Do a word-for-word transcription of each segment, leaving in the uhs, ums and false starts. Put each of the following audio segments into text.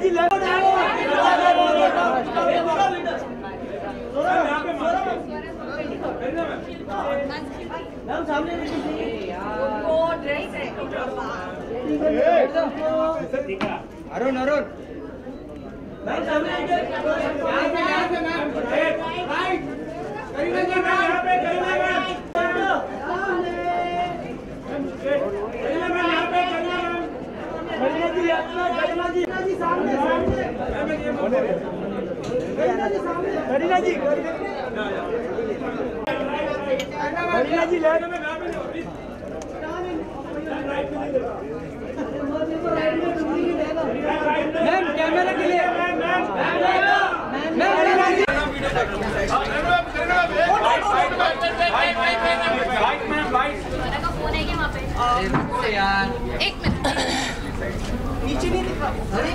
Arun Arun Kareena ji Kareena ji ma'am camera के लिए एक मिनट नीचे नहीं दिख रहा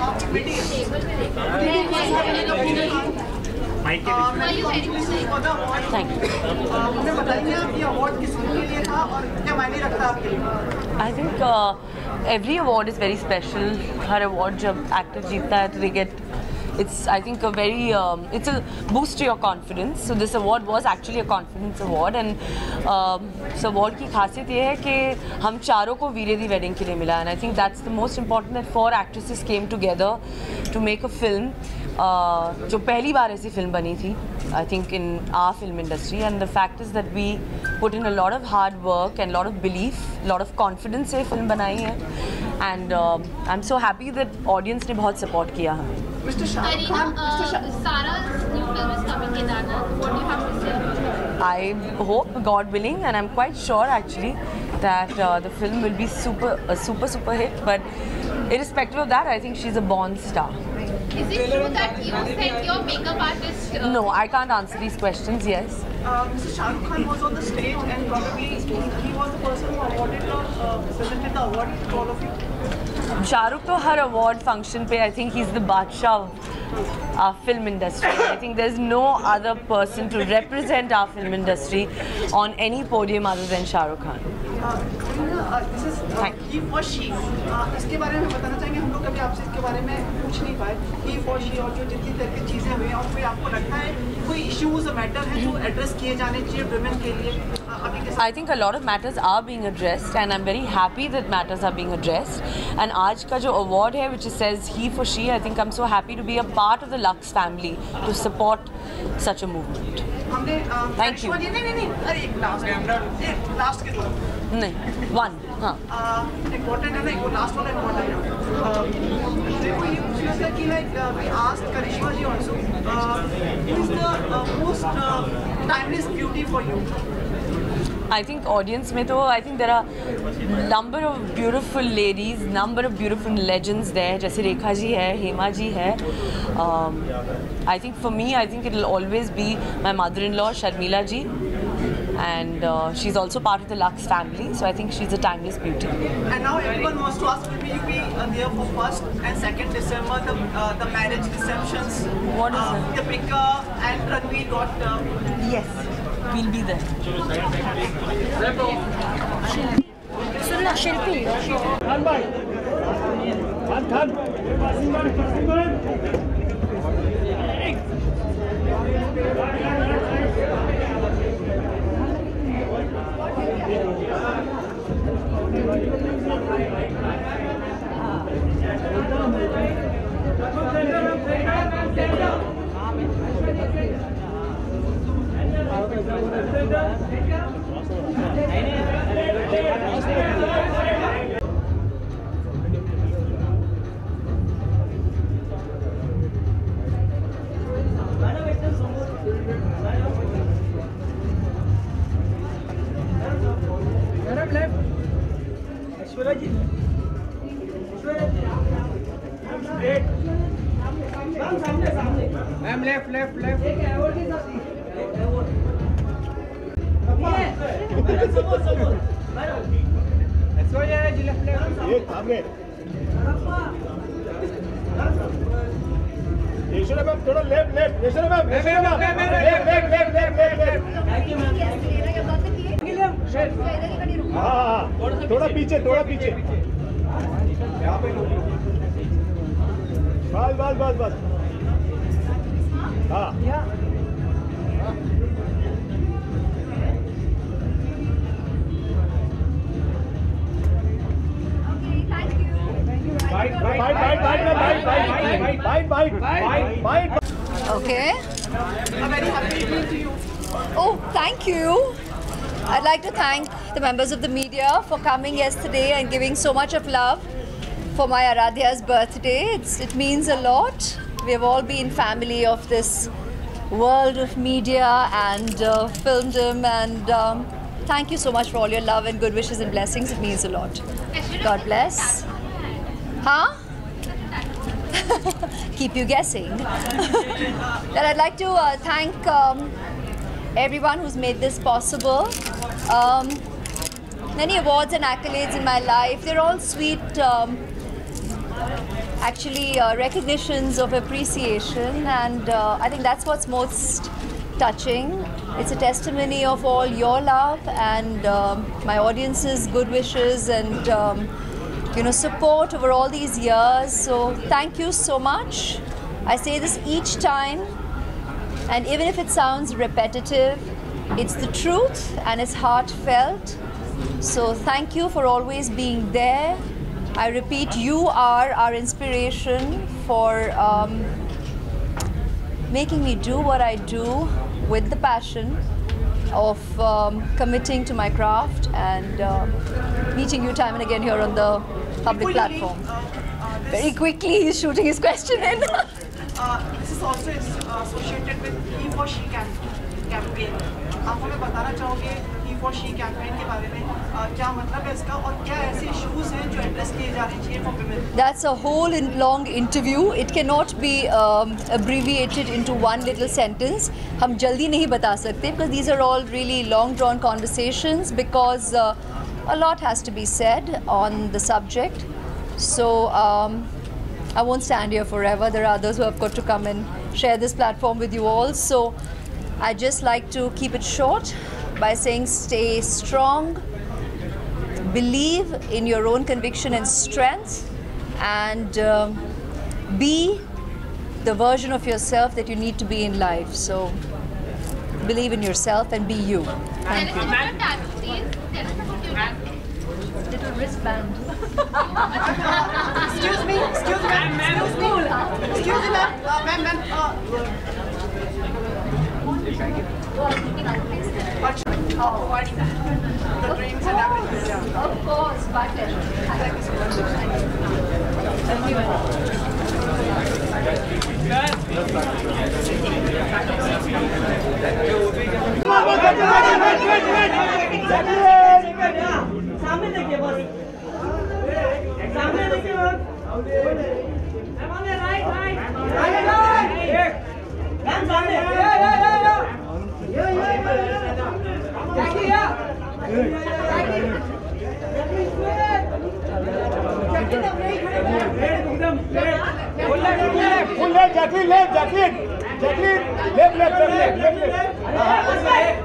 थैंक यू मुझे बताइए आप ये अवार्ड किस के लिए था और क्या मायने रखता है आपके लिए? I think every award is very special. हर अवार्ड जब एक्टर जीतता है तो they get it's I think a very um, it's a boost to your confidence. So this award was actually a confidence award and um, इस award की खासियत ये है कि हम चारों को वीरे दी wedding के लिए मिला and I think that's the most important that four actresses came together to make a film uh, जो पहली बार ऐसी film बनी थी I think in our film industry and the fact is that we put in a lot of hard work and a lot of belief, a lot of confidence से film बनाई है and uh, I'm so happy that audience ने बहुत support किया हमें. Mister Shah Rukh Khan, Mister Shah Sara's new film is coming, Kedarnath. What do you have to say? I hope, God willing, and I'm quite sure actually that uh, the film will be super, a super, super hit. But irrespective of that, I think she's a born star. Is it true that you sent your makeup artist? Uh, No, I can't answer these questions. Yes. Uh, Mister Shah Rukh Khan was on the stage and probably he, he was the person who awarded the, uh, presented the award to all of you. Shahrukh to her award function pe, I think he's the Badshah of our film industry. I think there's no other person to represent our film industry on any podium other than Shah Rukh Khan. Uh, this is uh, he for she. Uh, इसके बारे में बताना चाहेंगे हम लोग कभी आपसे इसके बारे में पूछ नहीं पाए. He for she और जो जितनी तरह की चीजें हुई और कोई आपको लगता है कोई issues मैटर है जो एड्रेस किए जाने चाहिए women के लिए अभी के साथ? I think a lot of matters are being addressed and I'm very happy that matters are being addressed. And आज का जो award है which says he for she, I think I'm so happy to be a part of the Lux family to support such a movement. हमने Thank you. नहीं नहीं नहीं अरे एक लास्ट एक लास्ट के तरफ नहीं one हाँ इम्पोर्टेंट है ना एक वो लास्ट वाला इम्पोर्टेंट है. देखो ये पूछना था कि like we asked Karishma ji also who is the uh, most uh, timeless beauty for you? I think audience में तो I think there are number of beautiful ladies, number of beautiful legends there. जैसे रेखा जी है, हेमा जी है. Um, I think for me, I think it will always be my mother-in-law Sharmila ji, and uh, she's also part of the Lux family. So I think she's a timeless beauty. And now everyone wants to ask, will you be uh, there for first and second December, the uh, the marriage receptions? What is uh, it? The picture and Ranveer got. Uh, Yes, we'll be there. Sunna Shilpi. Khan bhai Khan Khan Ma'am, left, left, left. Yashoda ma'am थोड़ा left left Yashoda ma'am Yashoda ma'am left left left left left हाँ हाँ थोड़ा पीछे थोड़ा पीछे यहाँ पे बस बस बस बस हाँ Bite, bite, bite, bite, bite, bite, bite, bite, bite, bite. Okay. A very happy evening to you. Oh, thank you. I'd like to thank the members of the media for coming yesterday and giving so much of love for my Aradhya's birthday. It's, it means a lot. We have all been family of this world of media and uh, filmdom, and um, thank you so much for all your love and good wishes and blessings. It means a lot. God bless. Huh? Keep you guessing. Then I'd like to uh, thank um, everyone who's made this possible. Um, many awards and accolades in my life. They're all sweet, um, actually uh, recognitions of appreciation, and uh, I think that's what's most touching. It's a testimony of all your love and um, my audience's good wishes and um, you know, support over all these years. So thank you so much. I say this each time, and even if it sounds repetitive, it's the truth and it's heartfelt. So thank you for always being there. I repeat, you are our inspiration for um, making me do what I do with the passion of um, committing to my craft and uh, meeting you time and again here on the public platform. Very quickly, he's shooting his question in. uh, this is also uh, associated with He for She cam campaign. आप हमें बताना चाहोगे He for She campaign के बारे में uh, क्या मतलब है इसका और क्या ऐसे issues हैं जो address किए जा रहे हैं for women? That's a whole in long interview. It cannot be um, abbreviated into one little sentence. हम जल्दी नहीं बता सकते because these are all really long drawn conversations, because uh, a lot has to be said on the subject. So um, I won't stand here forever. There are others who have got to come and share this platform with you all. So I just like to keep it short by saying stay strong, believe in your own conviction and strength, and um, be the version of yourself that you need to be in life. So believe in yourself and be you. Thank you. Tell us about your tattoo, please. Tell us about your tattoo. Little wristband. Excuse me, excuse me, excuse me, excuse me, ma'am, uh, ma'am, ma'am. Uh, oh, providing the drinks and everything. Yeah. Of course, my pleasure. Thank you so much. Thank you. सामने देखिए बस सामने देखिए बस सामने right right right right ma'am सामने ये ये ये ये ये Full left, Jacqueline, left, Jacqueline, Jacqueline, left, left, left, left, left, left.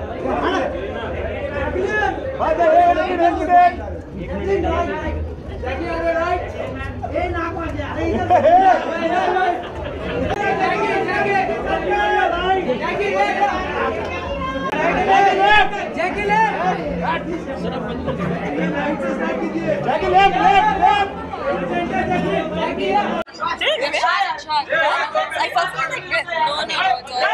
Father, hey, look at him, right. Jackie on the right. Hey, knock on that. Jackie, Jackie, Jackie, Jackie left. Jackie left, left, left. Jackie up. I felt like this. No, no,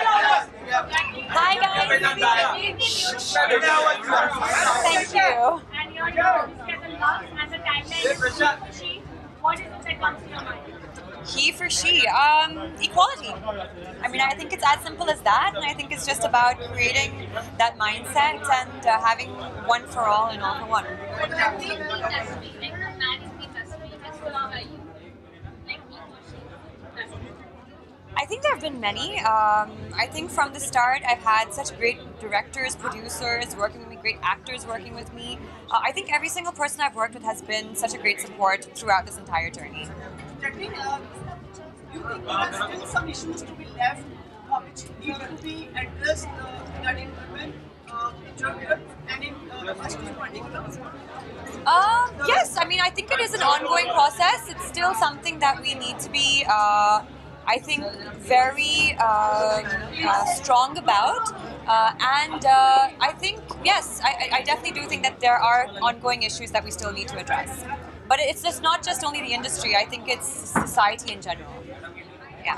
Hi guys. Thank you. And your love and the timeline of she, what is it that comes to your mind? He for she, um, equality. I mean, I think it's as simple as that, and I think it's just about creating that mindset and uh, having one for all and all for one. But that being the testimony, like the man is being testimony, just how are you? Like he or she, testimony. I think there have been many. Um, I think from the start, I've had such great directors, producers working with me, great actors working with me. Uh, I think every single person I've worked with has been such a great support throughout this entire journey. Jacqueline, uh, you think there are still some issues to be left uh, which need to be addressed uh, regarding women uh, future here and in uh, the first in particular? Um, yes, I mean, I think it is an ongoing process. It's still something that we need to be, uh, I think, very uh, uh, strong about. Uh, and uh, I think, yes, I, I definitely do think that there are ongoing issues that we still need to address. But it's just not just only the industry, I think it's society in general. Yeah.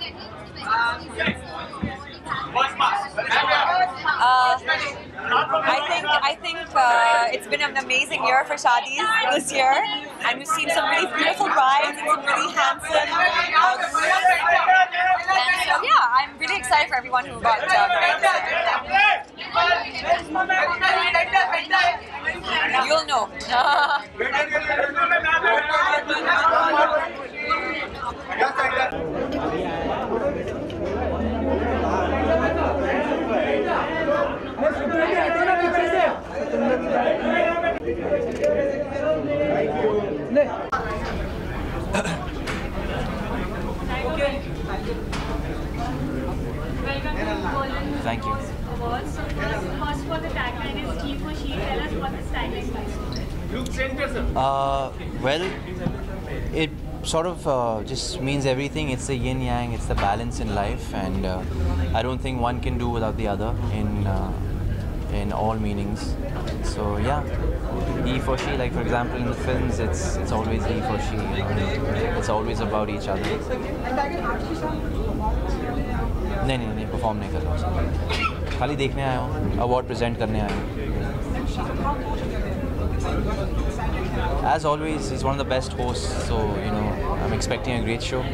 Uh, I think I think uh, it's been an amazing year for shadis this year, and we've seen some really beautiful brides and some really handsome uh, grooms. And so yeah, I'm really excited for everyone who got uh, married. You'll know. Thank you. Awards. So first for the tagline is He for She. Tell us what this tagline means. Uh, well, it sort of uh, just means everything. It's the yin yang, it's the balance in life, and uh, I don't think one can do without the other in uh, in all meanings. So yeah, he for she. Like for example, in the films, it's it's always he for she. You know? It's always about each other. नहीं नहीं नहीं perform नहीं कर रहा हूँ, खाली देखने आया हूँ, अवार्ड प्रेजेंट करने आया हूँ. As always, he's one of the best hosts, so you know I'm expecting a great show.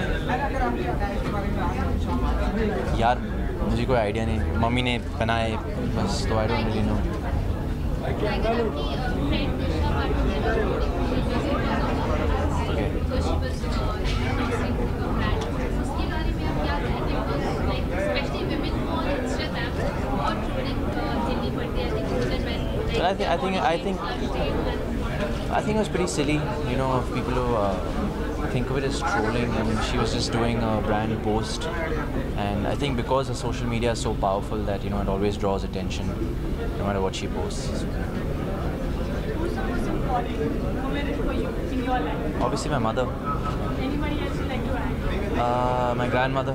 यार मुझे कोई आइडिया नहीं, मम्मी ने बनाए बस, तो I don't really know. But I think I think I think I think it was pretty silly, you know, of people who uh, think of it as trolling. I mean, she was just doing a brand post, and I think because her social media is so powerful that you know it always draws attention, no matter what she posts. Who's the most important woman for you in your life? Obviously, my mother. Anybody else you like to add? Uh, my grandmother.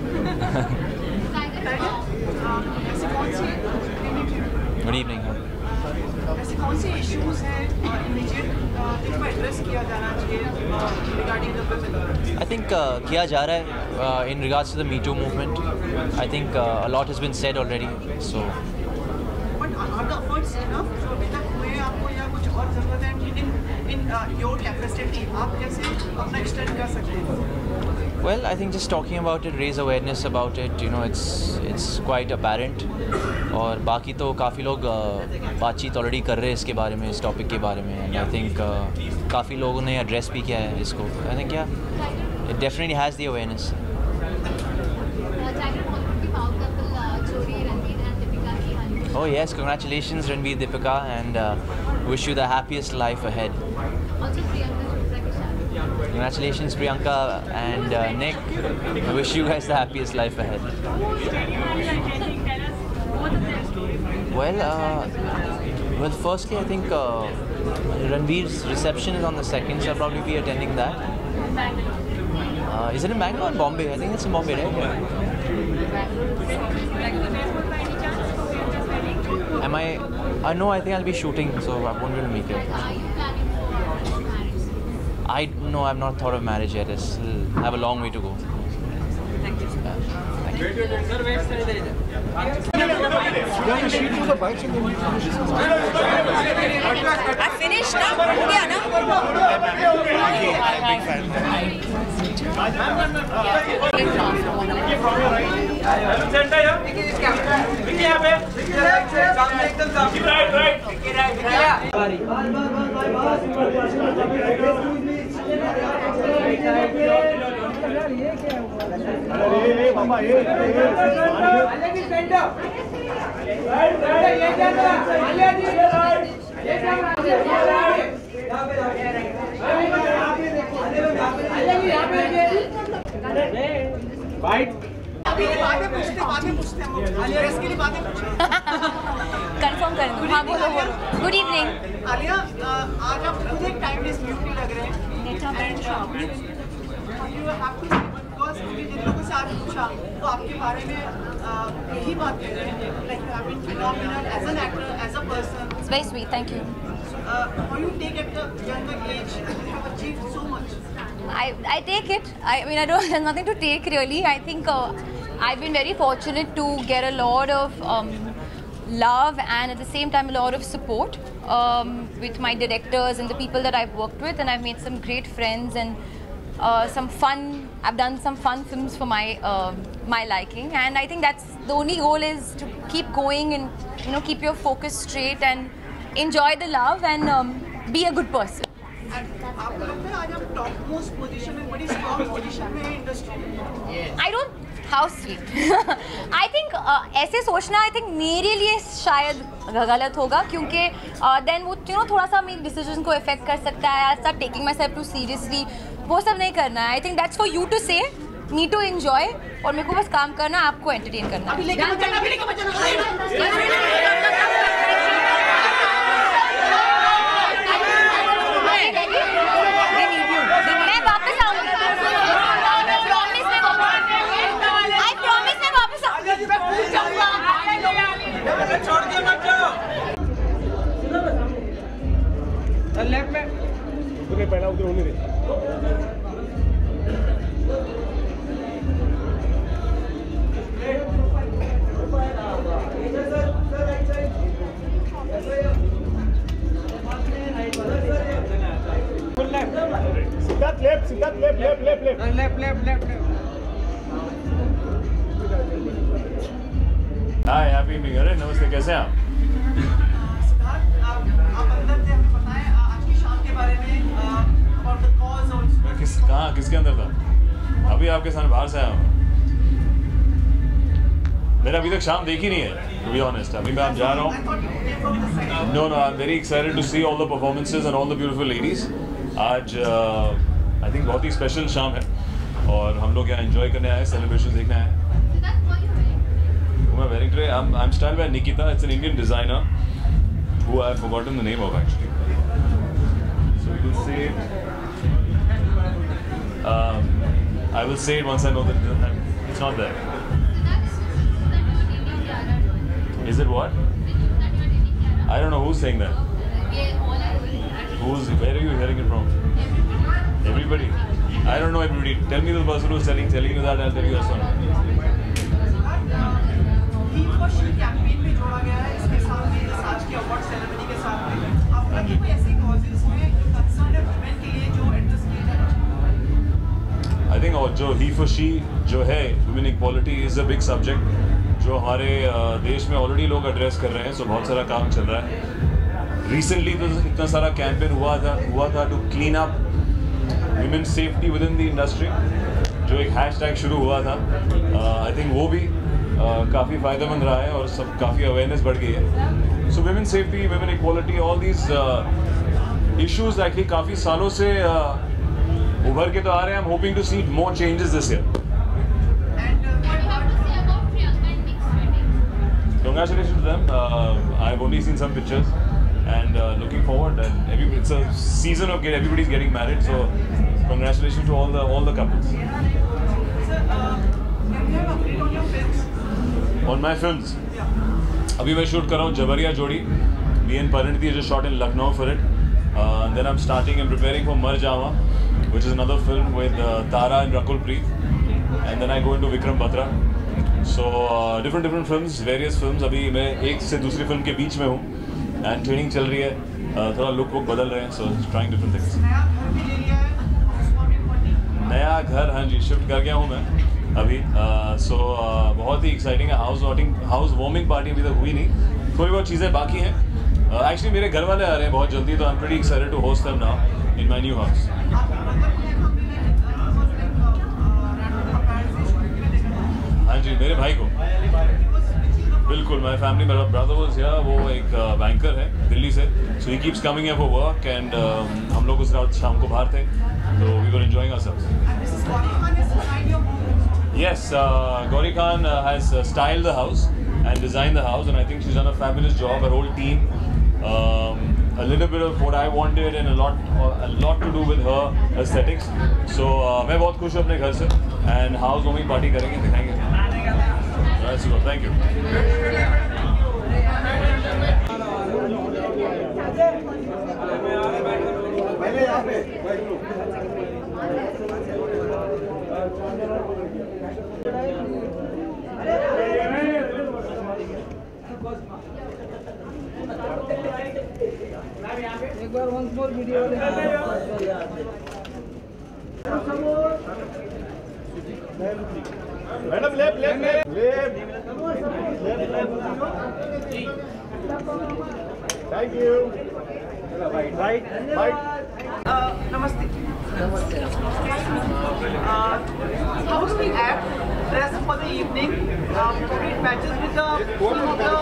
Good evening. Huh? ऐसे कौन से issues हैं immediate जिनको address किया जाना चाहिए regarding the women? I think uh, किया जा रहा है uh, in regards to the Me Too movement. I think uh, a lot has been said already. So. But are the efforts enough? जो अभी तक हुए आपको या कुछ और ज़रूरत है in in your capacity आप कैसे अपना एक्सटेंड कर सकते हैं? Well, I think just talking about it, raise awareness about it. You know, it's it's quite apparent. और बाकी तो काफ़ी लोग uh, बातचीत ऑलरेडी कर रहे हैं इसके बारे में, इस टॉपिक के बारे में. And I think uh, काफ़ी लोगों ने एड्रेस भी किया है इसको. I think yeah, it definitely has the awareness. Oh yes, congratulations Ranveer Deepika, and uh, wish you the happiest life ahead. Congratulations Priyanka and uh, Nick. I wish you guys the happiest life ahead. Well, uh, well, firstly I think uh, Ranveer's reception is on the second, so I'll probably be attending that. Uh, is it in Bangalore or in Bombay? I think it's in Bombay, right? Am I? Uh, no, I think I'll be shooting, so I won't be able to make it. I no, I've not thought of marriage yet. I still have a long way to go. Thank you. Uh, thank you. I finished now. Yeah, अरे बाबा ये Right. अभी की बातें पूछते बातें पूछते हम लोग ड्रेस के लिए बातें पूछते कंफर्म कर दो। हाँ बोलो बोलो। Good evening. आलिया, आज आप खुद एक टाइमलेस ब्यूटी लग रहे हैं। बिकॉज जिन लोगों से आज पूछा तो आपके बारे में यही बात कह रहे हैं, like you have been phenomenal as an actor, as a person. It's very sweet. Thank you. How you take at the younger age and you have achieved so much? I, I take it. I mean, I don't. There's nothing to take really. I think uh, I've been very fortunate to get a lot of um, love and at the same time a lot of support um, with my directors and the people that I've worked with, and I've made some great friends and uh, some fun. I've done some fun films for my uh, my liking, and I think that's the only goal is to keep going and you know keep your focus straight and enjoy the love and um, be a good person. आपको लगता है आज आप top most position में, बड़ी strong position में है industry में? I don't. How sweet. I think uh, ऐसे सोचना I think मेरे लिए शायद गलत होगा क्योंकि देन वो यू नो थोड़ा सा मेरी डिसीजन को इफेक्ट कर सकता है. I start taking myself too seriously. वो सब नहीं करना है. I think that's for you to say. Me to enjoy और मेरे को बस काम करना, आपको एंटरटेन करना. अभी लेके बचाना, अभी लेके बचाना. मैं वापस आऊंगी. प्रॉमिस मैं वापस. I promise मैं वापस आऊंगी. छोड़ दिया मत जाओ. लेफ्ट में. उधर पहला उधर होने दे. Siddharth left, Siddharth left, left, left, left. Left, left, left, left. Hi, happy evening. अरे नमस्ते, कैसे हैं आप? सिद्धार्थ, आप अंदर थे, हमें पता है आज की शाम के बारे में about the cause also. मैं किस कहाँ किसके अंदर था? अभी आपके सामने बाहर से आया हूँ. मैंने अभी तक शाम देखी नहीं है. To be honest, अभी मैं आप जा रहा हूँ. No, no, I'm very excited to see all the performances and all the beautiful ladies. आज आई थिंक बहुत ही स्पेशल शाम है और हम लोग यहाँ एंजॉय करने आए, सेलिब्रेशन देखने आए. मैं wearing today I am styled by Nikita. It's an Indian designer who I have forgotten the name of actually. So we will say um, I will say it once I know that it's not there. Is it what? I don't know who's saying that. Who's, where are you hearing it from? Everybody. I don't know everybody. Tell me the person who's telling telling you that. I'll tell you also. He for she campaign में जोड़ा गया है इसके साथ में, इस आज की अवार्ड सेरेमनी के साथ में. आपका क्या कोई ऐसे कॉजेस हुए कंसर्न है वुमेन के लिए जो एड्रेस किए जाना चाहिए? I think जो he for she जो है women equality is a big subject जो हमारे देश में ऑलरेडी लोग एड्रेस कर रहे हैं. सो बहुत सारा काम चल रहा है. रिसेंटली तो इतना सारा कैंपेन हुआ था हुआ था to clean up women safety within the industry, जो एक हैशटैग शुरू हुआ था. आई थिंक वो भी uh, काफ़ी फ़ायदेमंद रहा है और सब काफ़ी अवेयरनेस बढ़ गई है. So women safety, women equality, all these issues actually काफ़ी सालों से uh, उभर के तो आ रहे हैं. I am hoping to see more changes this year. Congratulations to them. Uh, I've only seen some pictures and uh, looking forward. And every, it's a season of get, everybody's getting married. So congratulations to all the all the couples. Sir, uh, can you have update on your films? On my films, अभी मैं shoot कर रहा हूँ जबरिया जोड़ी. Me and Pariniti just shot in Lucknow for it. Uh, and then I'm starting and preparing for Mar Jawa, which is another film with uh, Tara and Rakul Preet. And then I go into Vikram Batra. So uh, different different films, various films. अभी मैं एक से दूसरी film के बीच में हूँ and training चल रही है. uh, थोड़ा लुक वुक बदल रहे हैं. So trying different things. नया घर भी ले लिया है, नया घर, हाँ जी, शिफ्ट कर गया हूँ मैं अभी. सो uh, so, uh, बहुत ही एक्साइटिंग है. House warming house warming party अभी तक हुई नहीं. थोड़ी बहुत चीज़ें बाकी हैं. एक्चुअली uh, मेरे घर वाले आ रहे हैं बहुत जल्दी, तो I am pretty excited to host them now in my new house. हाँ जी, मेरे भाई को बिल्कुल. माय फैमिली, मेरा ब्रदर वाज हियर. वो एक बैंकर uh, है दिल्ली से. So he keeps coming here for work and हम लोग उस रात शाम को बाहर थे, तो we were enjoying ourselves. Yes, uh, Gauri Khan uh, has uh, styled the house and designed the house, and I think she's done a fabulous job. Her whole team, um, a little bit of what I wanted, and a lot, uh, a lot to do with her aesthetics. So uh, मैं बहुत खुश हूँ अपने घर से, and house warming party करेंगे, दिखाएंगे. Alright, so thank you. एक बार once more video madam left left left thank you right right right नमस्ते नमस्ते uh, how was the act dress for the evening um, it matches with the theme of the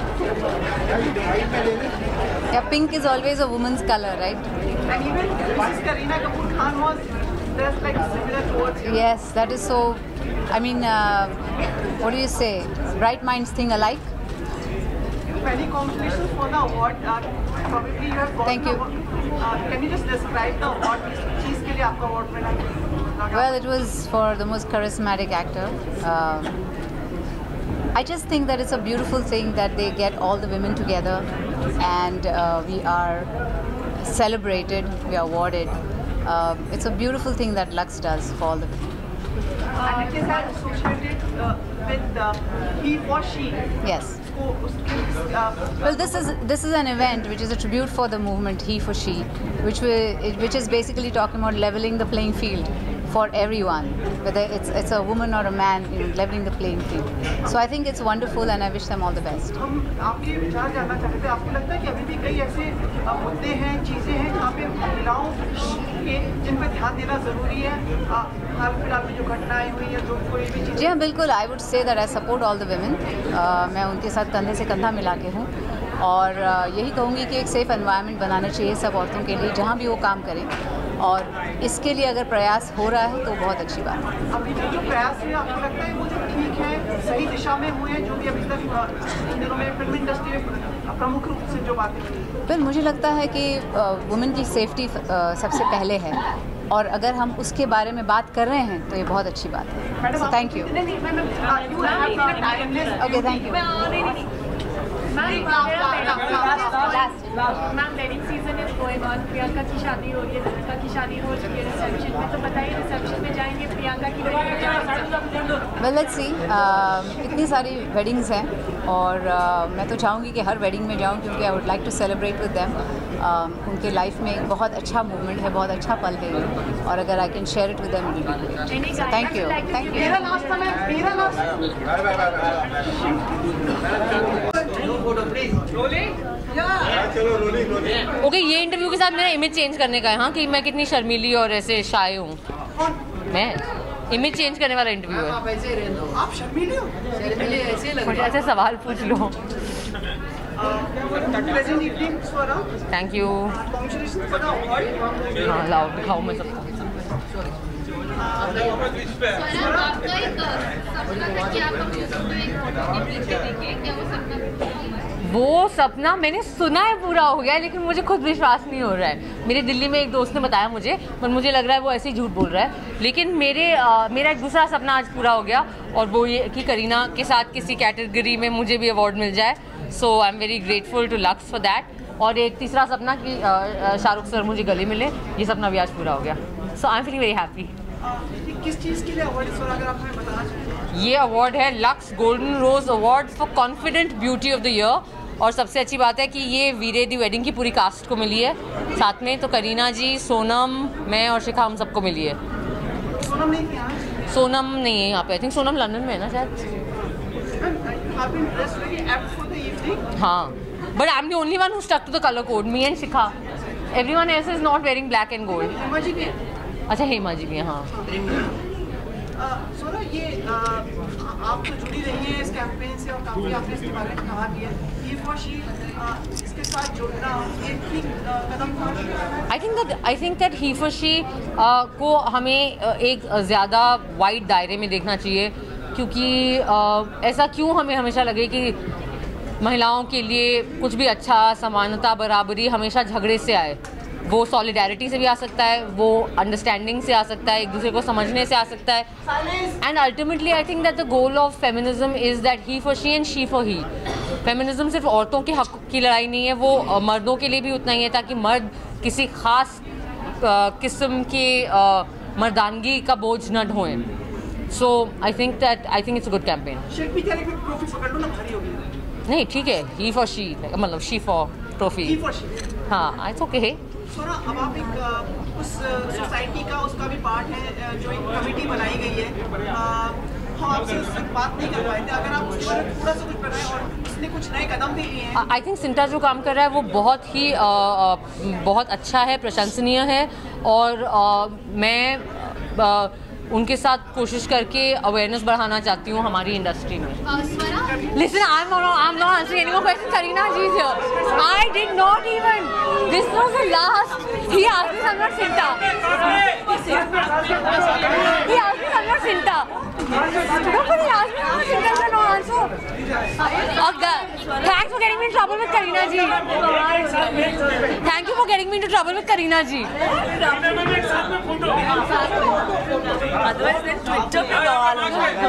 Yeah, pink is always a woman's color, right? and even Missus Kareena Kapoor Khan was dressed like similar towards you. Yes, that is so. I mean, uh, what do you say? Bright minds think alike. Many congratulations for the award. Uh, probably you have got Thank the you. award. Uh, can you just describe the award? किस चीज़ के लिए आपका award मिला? Well, it was for the most charismatic actor. Um, I just think that it's a beautiful thing that they get all the women together and uh, we are celebrated, we are awarded. Uh, it's a beautiful thing that Lux does for all the women. And it is associated uh, with uh, he or she. Yes. को उसके uh, Well, this is this is an event which is a tribute for the movement He for She, which we, which is basically talking about leveling the playing field for everyone, whether it's it's a woman or a man, you know, leveling the playing field. So I think it's wonderful, and I wish them all the best. हम आपके विचार जानना चाहते थे. आपको लगता है कि अभी भी कई ऐसे uh, मुद्दे हैं, चीज़ें हैं जहाँ पे महिलाओं के जिन पे ध्यान देना ज़रूरी है. uh, हाल फिलहाल में जो घटनाएं हुई या जो कोई भी चीज़. जी हाँ, बिल्कुल. I would say that I support all the women. मैं उनके साथ कंधे से कंधा मिला के हूँ और uh, यही कहूँगी कि एक सेफ़ एनवायरनमेंट बनाना चाहिए सब औरतों के लिए जहाँ भी वो काम करें, और इसके लिए अगर प्रयास हो रहा है तो बहुत अच्छी बात है. अभी जो जो प्रयास हुए आपको लगता है वो जो ठीक है, सही दिशा में हुए हैं, जो भी अभी तक uh, इन दिनों में फिल्म इंडस्ट्री में प्रमुख रूप से जो बातें हुई. फिर मुझे लगता है कि वुमेन की सेफ्टी सबसे पहले है, और अगर हम उसके बारे में बात कर रहे हैं तो ये बहुत अच्छी बात है. So thank you. Okay, thank you. Ma'am wedding season is going on. Priyanka की शादी हो रही है, दीपिका की शादी हो चुकी है रिसेप्शन में, तो बताइए रिसेप्शन में जाएंगे प्रियंका की वेडिंग में जाएंगे? Well let's see. इतनी सारी वेडिंग्स हैं और uh, मैं तो चाहूँगी कि हर वेडिंग में जाऊँ, क्योंकि I would like to celebrate with them. उनके लाइफ में एक बहुत अच्छा मूवमेंट है, बहुत अच्छा पल है, और अगर I can share it with them. Thank you. Thank you. मेरा लास्ट समय मेरा लास्ट ओके, ये इंटरव्यू के साथ मेरा इमेज चेंज करने का है. हाँ, कि मैं कितनी शर्मीली और ऐसे शाय हूँ. मैं इमेज चेंज करने वाला इंटरव्यू है. आप शर्मीले हो? शर्मीले ऐसे लग रहे हैं. ऐसे सवाल पूछ लो. Pleasant evening for us. Thank you. Congratulations for the award. हाँ, लाओ दिखाओ मैं सबको. आपका एक सपना था कि आप अपने सपने देंगे, क्या वो सपना वो सपना मैंने सुना है पूरा हो गया है, लेकिन मुझे खुद विश्वास नहीं हो रहा है. मेरे दिल्ली में एक दोस्त ने बताया मुझे, पर मुझे लग रहा है वो ऐसे ही झूठ बोल रहा है. लेकिन मेरे आ, मेरा एक दूसरा सपना आज पूरा हो गया, और वो ये कि करीना के साथ किसी कैटेगरी में मुझे भी अवार्ड मिल जाए. So I am very grateful to Lux for that. और एक तीसरा सपना कि शाहरुख सर मुझे गले मिले. ये सपना भी आज पूरा हो गया. So I am feeling very happy. किस चीज़ के लिए अवार्ड इस बार अगर आप हमें बताना चाहें? ये अवार्ड है Lux golden rose award for confident beauty of the year. और सबसे अच्छी बात है कि ये वीरे दी वेडिंग की पूरी कास्ट को मिली है साथ में. तो करीना जी, सोनम, मैं और शिखा, हम सबको मिली है. सोनम नहीं थी आज? सोनम नहीं है यहाँ पे. आई थिंक सोनम लंदन में है ना शायद. हाँ, but I am the only one who stuck to the colour code. Me and Shikha. Everyone else is not wearing black and gold. अच्छा, हेमा जी भी है. हाँ, सोना ये आ, आप तो जुड़ी रही हैं इस कैंपेन से और काफ़ी आपने इसके बारे में कहा भी है ही फॉर शी इसके साथ जुड़ना ये ठीक कदम था। I think that I think that he for she को हमें uh, एक ज़्यादा वाइड दायरे में देखना चाहिए, क्योंकि uh, ऐसा क्यों हमें हमेशा लगे कि महिलाओं के लिए कुछ भी अच्छा, समानता, बराबरी हमेशा झगड़े से आए। वो सॉलिडारिटी से भी आ सकता है, वो अंडरस्टैंडिंग से आ सकता है, एक दूसरे को समझने से आ सकता है। And ultimately I think that the goal of feminism is that he for she and she for he. Feminism सिर्फ औरतों के हक की लड़ाई नहीं है, वो मर्दों के लिए भी उतना ही है, ताकि मर्द किसी ख़ास किस्म के मर्दानगी का बोझ न ढोएं। So I think that I think it's a good campaign. नहीं ठीक है, ही फॉर शी, मतलब शी फॉर ट्रॉफी। हाँ, इट्स ओके। सोना अब आप एक उस सोसाइटी का उसका भी पार्ट है, जो एक कमेटी बनाई गई है, हम आपसे उससे बात नहीं कर पाए थे, अगर आप उसके बारे में थोड़ा सा कुछ बताएं और उसने कुछ नए कदम भी लिए हैं। आई थिंक सिंटा जो काम कर रहा है वो बहुत ही आ, आ, बहुत अच्छा है, प्रशंसनीय है, और आ, मैं आ, उनके साथ कोशिश करके अवेयरनेस बढ़ाना चाहती हूँ हमारी इंडस्ट्री में। Listen, I'm not, I'm not answering any more questions. Karina ji is here. I did not even. This was the last. He asked me if I'm not Sinta. He asked me if I'm not Sinta. Nobody asked me if I'm not Sinta. I don't answer. Uh, thanks for getting me in trouble with Karina ji. Thank you for getting me into trouble with Karina ji. Otherwise, then Twitter पे बवाल हो जाएगा।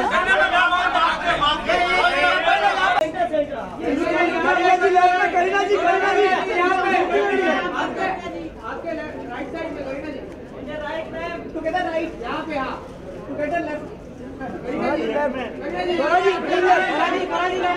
करीना जी, करीना जी, यहाँ पे, आपके right side में Kareena ji, right में, together right, यहाँ पे हाँ, together left, Kareena ji, Kareena ji, Kareena ji, Kareena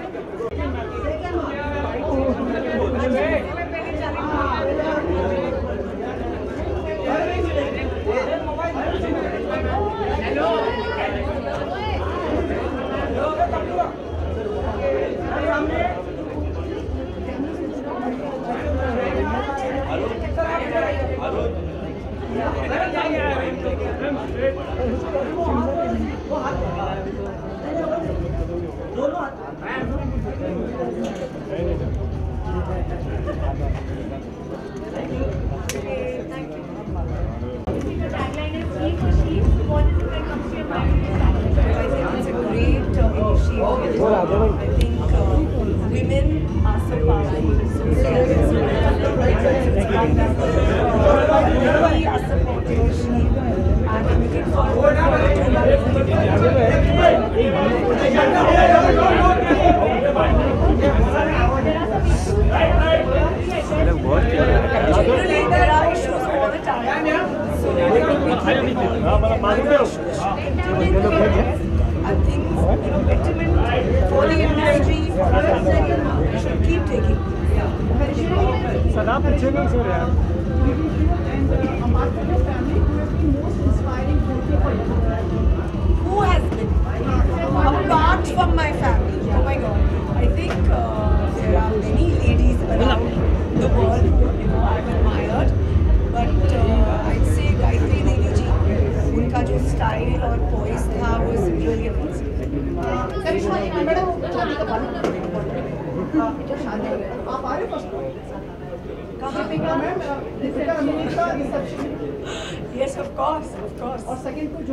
Yes, of course, of course. और सेकंड को जो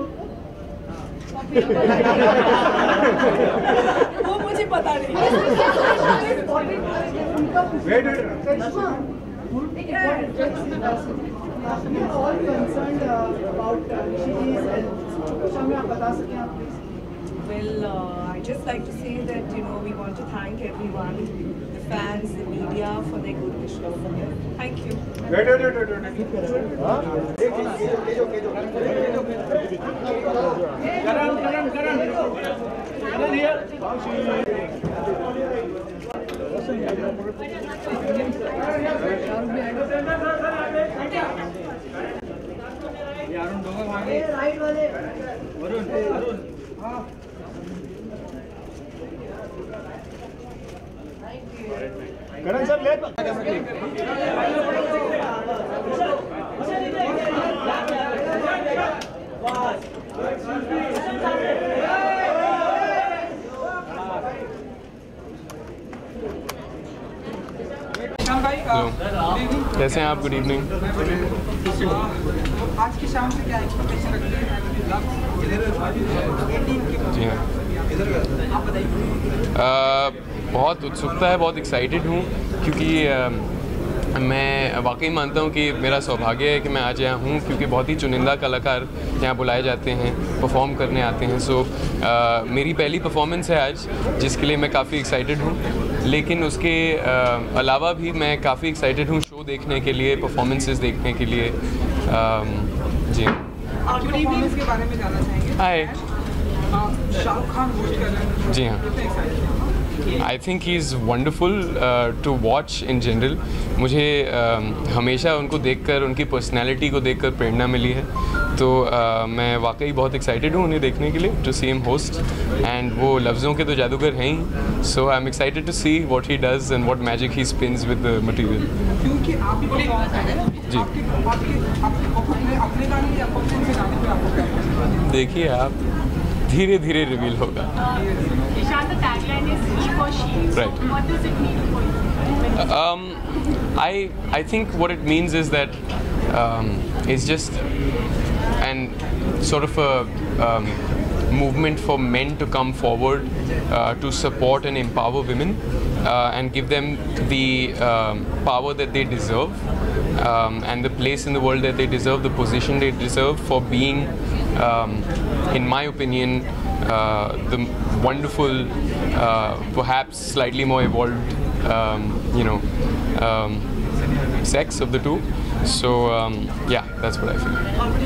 वो मुझे पता नहीं। We are all concerned uh, about uh, Nishi's health. कुछ हमें आप बता सकें आप please? Well, uh, I just like to say that you know we want to thank everyone, the fans, the media for their good wishes. Thank you. wait wait wait wait हाँ Karan Karan Karan Karan here Arun Dogar मांगे right वाले वरुण अरुण हाँ करण sir ले कैसे हैं आप? Good evening. आज की शाम से क्या एक्सपेक्टेशन रखते हैं? जी हाँ, आप बताइए। बहुत उत्सुकता है, बहुत एक्साइटेड हूँ क्योंकि आ, मैं वाकई मानता हूँ कि मेरा सौभाग्य है कि मैं आज यहाँ हूँ, क्योंकि बहुत ही चुनिंदा कलाकार यहाँ बुलाए जाते हैं, परफॉर्म करने आते हैं। सो so, मेरी पहली परफॉर्मेंस है आज, जिसके लिए मैं काफ़ी एक्साइटेड हूँ। लेकिन उसके आ, अलावा भी मैं काफ़ी एक्साइटेड हूँ शो देखने के लिए, परफॉर्मेंसेस देखने के लिए। आ, जी आप परफॉर्मेंस के बारे में जानना चाहेंगे? हाय। शाहरुख खान होस्ट कर रहे हैं। जी हाँ, I think he is wonderful to watch in general. मुझे uh, हमेशा उनको देखकर, उनकी पर्सनैलिटी को देखकर प्रेरणा मिली है। तो uh, मैं वाकई बहुत एक्साइटेड हूँ उन्हें देखने के लिए, to see him host. And वो लफ्ज़ों के तो जादूगर हैं ही, so I am excited to see what he does and what magic he spins with the material. क्योंकि आप भी परफॉर्म कर रहे हैं जी, अपने गाने या अपने गाने पे आपको देखिए आप, धीरे धीरे रिवील होगा। Ishan, the tagline is he for she. Right. So what does it mean for you? Um, I I think what it means is that um, it's just an sort of a um, movement for men to come forward uh, to support and empower women uh, and give them the um, power that they deserve um, and the place in the world that they deserve, the position they deserve for being, um, in my opinion, uh, the wonderful, uh, perhaps slightly more evolved, um, you know, um, sex of the two. So um, yeah, that's what I feel.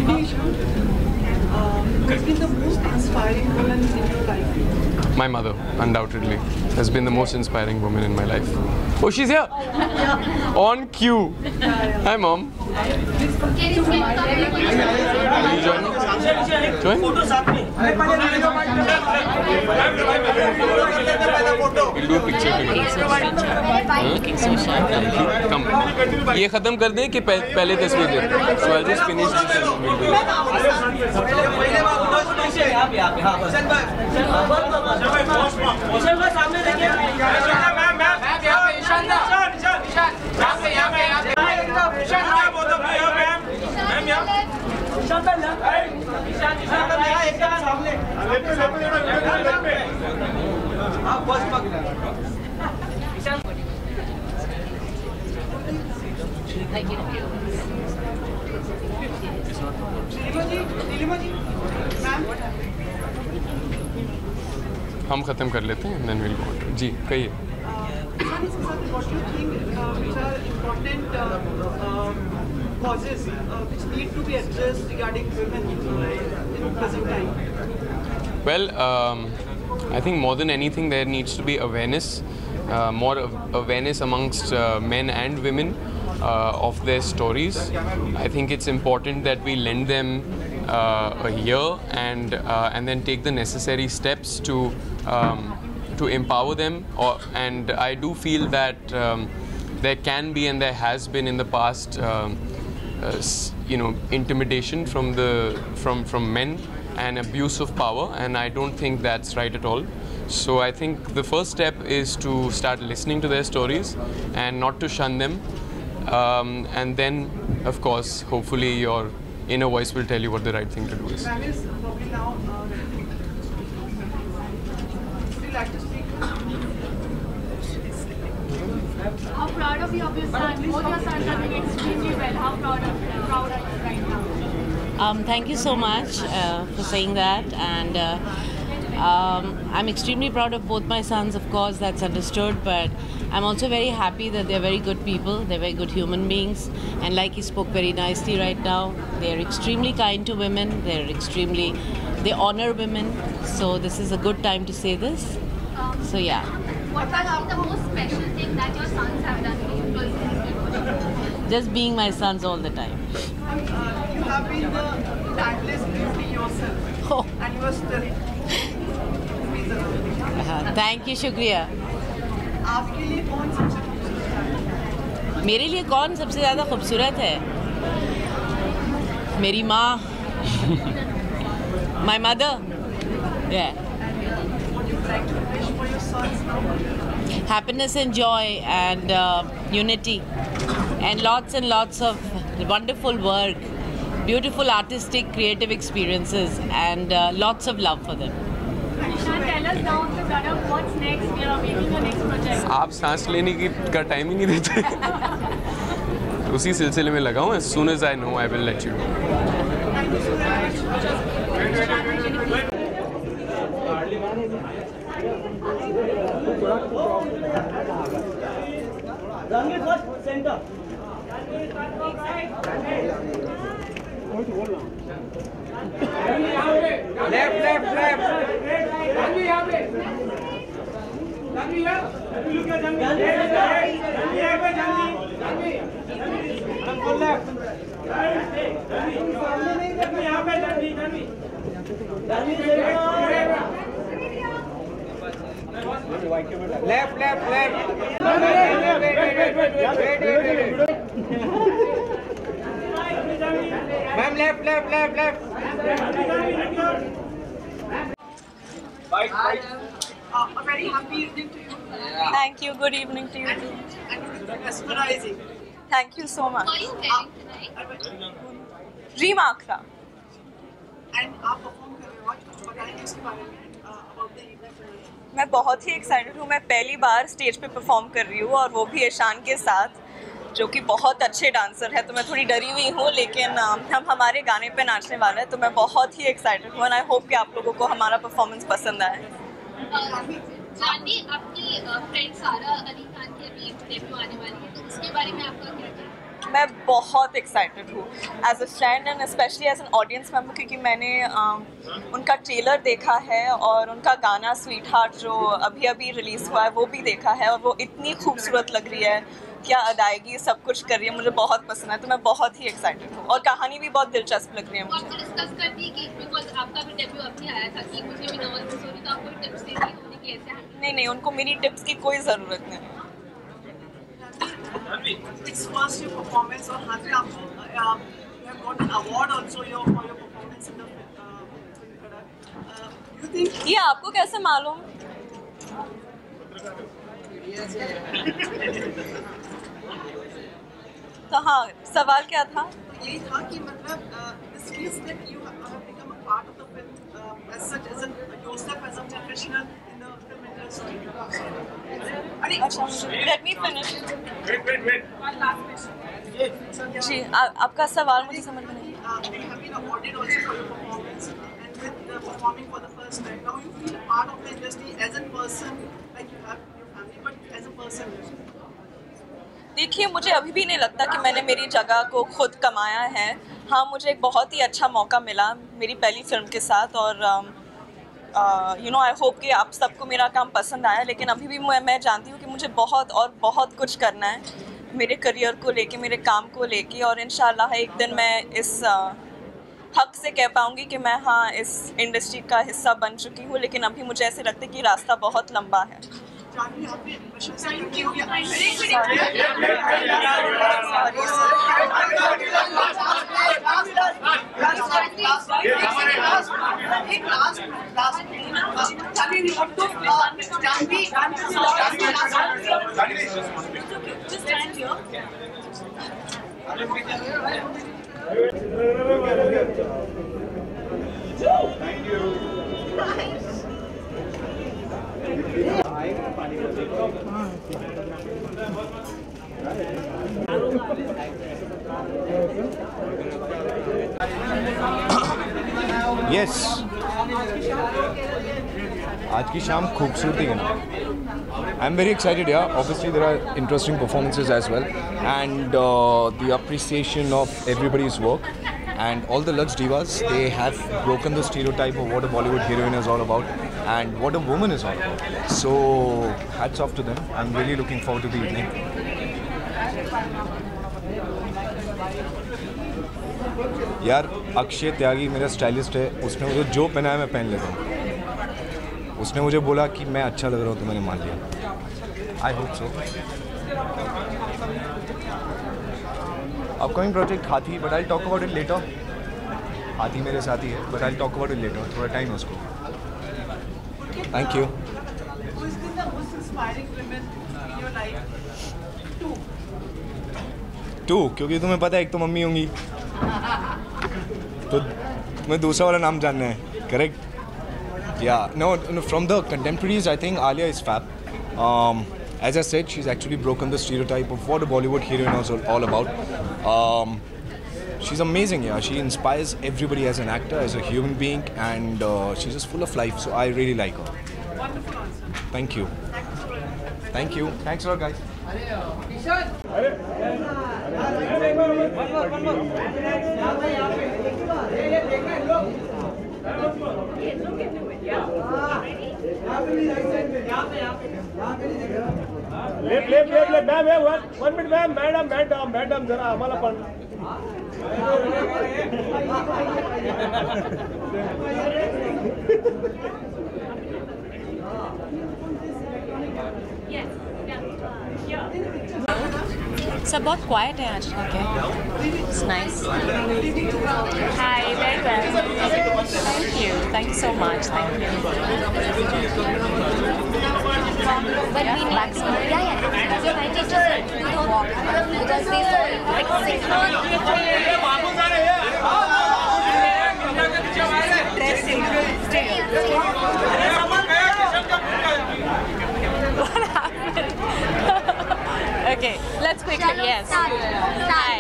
Who has been the most inspiring woman in your life? My mother, undoubtedly, has been the most inspiring woman in my life. Oh, she's here! On cue! Hi, Mom. Can you speak Will you join me? Join? We'll do a picture together. Come. ये खत्म कर दें कि पहले तस्वीर दें? So I'll just finish this and we'll do हम ख़त्म कर लेते हैं, then we'll go on. जी, कहिए। What do you think uh, which are important uh, uh, causes uh, which need to be addressed regarding women uh, in present time? Well, um, I think more than anything there needs to be awareness, uh, more awareness amongst uh, men and women uh, of their stories. I think it's important that we lend them uh, a ear and uh, and then take the necessary steps to um, to empower them. Or, and I do feel that um, there can be and there has been in the past, um, uh, you know, intimidation from the from from men and abuse of power, and I don't think that's right at all. So I think the first step is to start listening to their stories and not to shun them, um, and then of course hopefully your inner voice will tell you what the right thing to do is. Ma'am is probably now uh, would you like to speak? How proud of you of your son? Both your sons are doing extremely well. How proud of you? Proud are you right now? Um, thank you so much uh, for saying that, and uh, um, I'm extremely proud of both my sons, of course, that's understood, but I'm also very happy that they're very good people, they're very good human beings, and like he spoke very nicely right now, they're extremely kind to women, they're extremely, they honor women, so this is a good time to say this, so yeah. What was the most special thing that your sons have done for you? Just being my sons all the time. Uh, you have been the timeless beauty yourself, Oh. and you are still. Uh, thank you, शुक्रिया. आपके लिए कौन सबसे खूबसूरत है? मेरे लिए कौन सबसे ज़्यादा खूबसूरत है? मेरी माँ. My mother. Yeah. Would you like to wish for your sons now? happiness and joy and uh, unity and lots and lots of wonderful work, beautiful artistic creative experiences and uh, lots of love for them. Ishan, tell us down the ladder what's next. We are awaiting the next project. आप सांस लेने की का time ही नहीं देते। उसी सिलसिले में लगा हूँ। As soon as I know, I will let you know. Left, left, left. Janvi यहाँ पे. Janvi यहाँ. Janvi look at Janvi. Janvi यहाँ पे Janvi. Janvi. Janvi full left. Janvi सामने नहीं. Janvi यहाँ पे Janvi. Janvi. Janvi left, left, left. Wait, wait, wait, wait, wait, wait. Ma'am, left, left, left, left. Bye. Uh, a very happy evening to you. Thank you. Good evening to you too. And mesmerizing. Thank you so much. What are you wearing tonight? Dream Akhra. And आप perform कर रहे हो आज कुछ बताएंगे इसके बारे में about the evening tonight? मैं बहुत ही एक्साइटेड हूँ। मैं पहली बार स्टेज पे परफॉर्म कर रही हूँ और वो भी ईशान के साथ, जो कि बहुत अच्छे डांसर है। तो मैं थोड़ी डरी हुई हूँ, लेकिन हम हमारे गाने पे नाचने वाले हैं, तो मैं बहुत ही एक्साइटेड हूँ। एंड आई होप कि आप लोगों को हमारा परफॉर्मेंस पसंद आए। जानवी, आपकी फ्रेंड सारा अली खान की अभी डेब्यू आने वाली है, तो उसके बारे में आपका क्या कहना है? मैं बहुत एक्साइटेड हूँ as a friend and specially as an audience member, क्योंकि मैंने uh, उनका ट्रेलर देखा है और उनका गाना स्वीट हार्ट जो अभी अभी रिलीज़ हुआ है वो भी देखा है, और वो इतनी खूबसूरत लग रही है, क्या अदायगी सब कुछ कर रही है, मुझे बहुत पसंद है। तो मैं बहुत ही एक्साइटेड हूँ और कहानी भी बहुत दिलचस्प लग रही है मुझे। डिस्कस कर दी कि बिकॉज आपका भी डेब्यू अभी आया था कि मुझे भी नर्वसनेस हो रही, तो आपको टिप्स देनी होगी कि ऐसे हैंडल। नहीं नहीं, उनको मेरी टिप्स की कोई ज़रूरत नहीं है। It's first your performance और हाँ जी आपको you have got an award also your for your performance in the film product. You think ये आपको कैसे मालूम? तो हाँ, सवाल क्या था? यही था कि मतलब this feels that you have become a part of the film as such as a yourself as a professional in the film industry. अरे अच्छा, let me finish. Wait, wait, wait. One last question. जी, आ, आपका सवाल मुझे समझ में नहीं। You have been awarded also for your performance and with the performing for the first time. Now you feel part of the industry as a person, like you have your family, but as a person. देखिए, मुझे अभी भी नहीं लगता कि मैंने मेरी जगह को खुद कमाया है। हाँ, मुझे एक बहुत ही अच्छा मौका मिला मेरी पहली फिल्म के साथ, और यू नो आई होप कि आप सबको मेरा काम पसंद आया। लेकिन अभी भी मैं मैं जानती हूँ कि मुझे बहुत और बहुत कुछ करना है मेरे करियर को लेके, मेरे काम को लेके, और इंशाल्लाह एक दिन मैं इस uh, हक से कह पाऊँगी कि मैं हाँ इस इंडस्ट्री का हिस्सा बन चुकी हूँ। लेकिन अभी मुझे ऐसे लगता है कि रास्ता बहुत लंबा है। Thank you. Just stand here. Thank you. Yes, आज की शाम खूबसूरती के नाम। आई एम वेरी एक्साइटेड यार। Obviously there are interesting performances as well and the appreciation of everybody's work and all the Lux divas, they have broken the stereotype of what a Bollywood heroine is all about and what a woman is all about. So hats off to them. I'm really looking forward to the evening. यार, अक्षय त्यागी मेरा stylist है, उसने मुझे जो पहना है मैं पहन लेता हूँ। उसने मुझे बोला कि मैं अच्छा लग रहा हूँ तो मैंने मान लिया। I hope so. Upcoming project Haathi, but I talk about it later. Haathi मेरे साथ ही है, but I talk about it later. थोड़ा टाइम है उसको। Thank you. who has been the most inspiring women in your life? Two. Two क्योंकि तुम्हें पता है एक तो मम्मी होंगी तो तुम्हें दूसरा वाला नाम जानना है करेक्ट या no from the contemporaries I think Alia is fab as I said she's actually broken the stereotype of what a Bollywood heroine is all about. um, she's amazing, yeah, she inspires everybody as an actor, as a human being, and uh, she's just full of life, so I really like her. Wonderful answer. Thank you. Thank you. Thanks a lot, guys. Left left left left ma'am one one minute ma'am madam madam madam जरा आम्हाला पण सब बहुत quite है आज के. It's nice. Hi, very well. Thank you. Thank you so much. Thank you. But we need to, yeah, yeah. So I just just do the walk because they saw you like six What happened? Okay, let's quickly. Yes. Hi.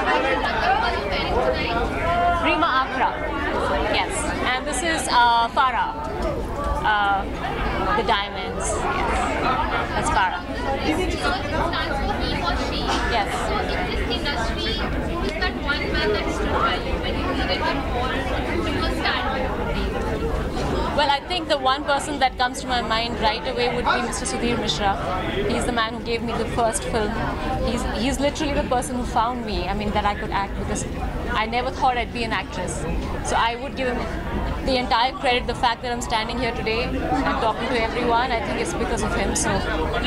Rima Akra. Yes, and this is uh, Farah. Uh, the diamonds. Yes, that's Farah. Is it stands for he or she? Yes. So in this industry, who's that one man that stood by you when you needed him or you were standing? Well, I think the one person that comes to my mind right away would be Mister Sudhir Mishra. He's the man who gave me the first film. He's he's literally the person who found me. I mean, that I could act, because I never thought I'd be an actress. So I would give him the entire credit. The fact that I'm standing here today and talking to everyone, I think it's because of him. So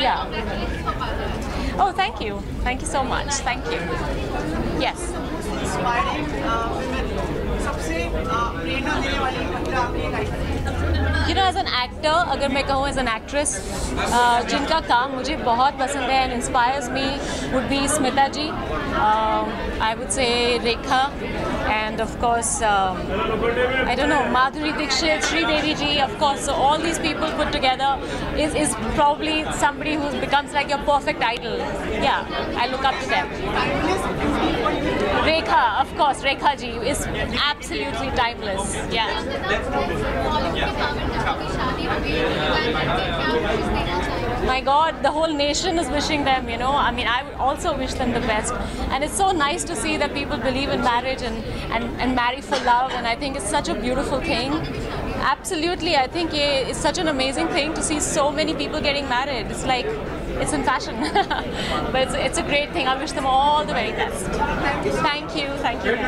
yeah. Oh, thank you. Thank you so much. Thank you. Yes. Inspiring uh, women. सबसे प्रेरणा देने वाली महिला आपकी life में. You know, as an actor, अगर मैं कहूँ as an actress, uh, जिनका काम मुझे बहुत पसंद है and inspires me would be Smita ji, um, I would say Rekha, and of course, um, I don't know, Madhuri Dixit, Sri Devi ji, of course. So all these people put together is, is probably somebody who becomes like your perfect idol. Yeah, I look up to them. Rekha, of course, Rekha ji is absolutely timeless. Yeah. My God, the whole nation is wishing them, you know. I mean, I would also wish them the best. And it's so nice to see that people believe in marriage and, and, and marry for love. And I think it's such a beautiful thing. Absolutely, I think it's such an amazing thing to see so many people getting married. It's like, it's in fashion. But it's, it's a great thing. I wish them all the very best. Thank you. Thank you.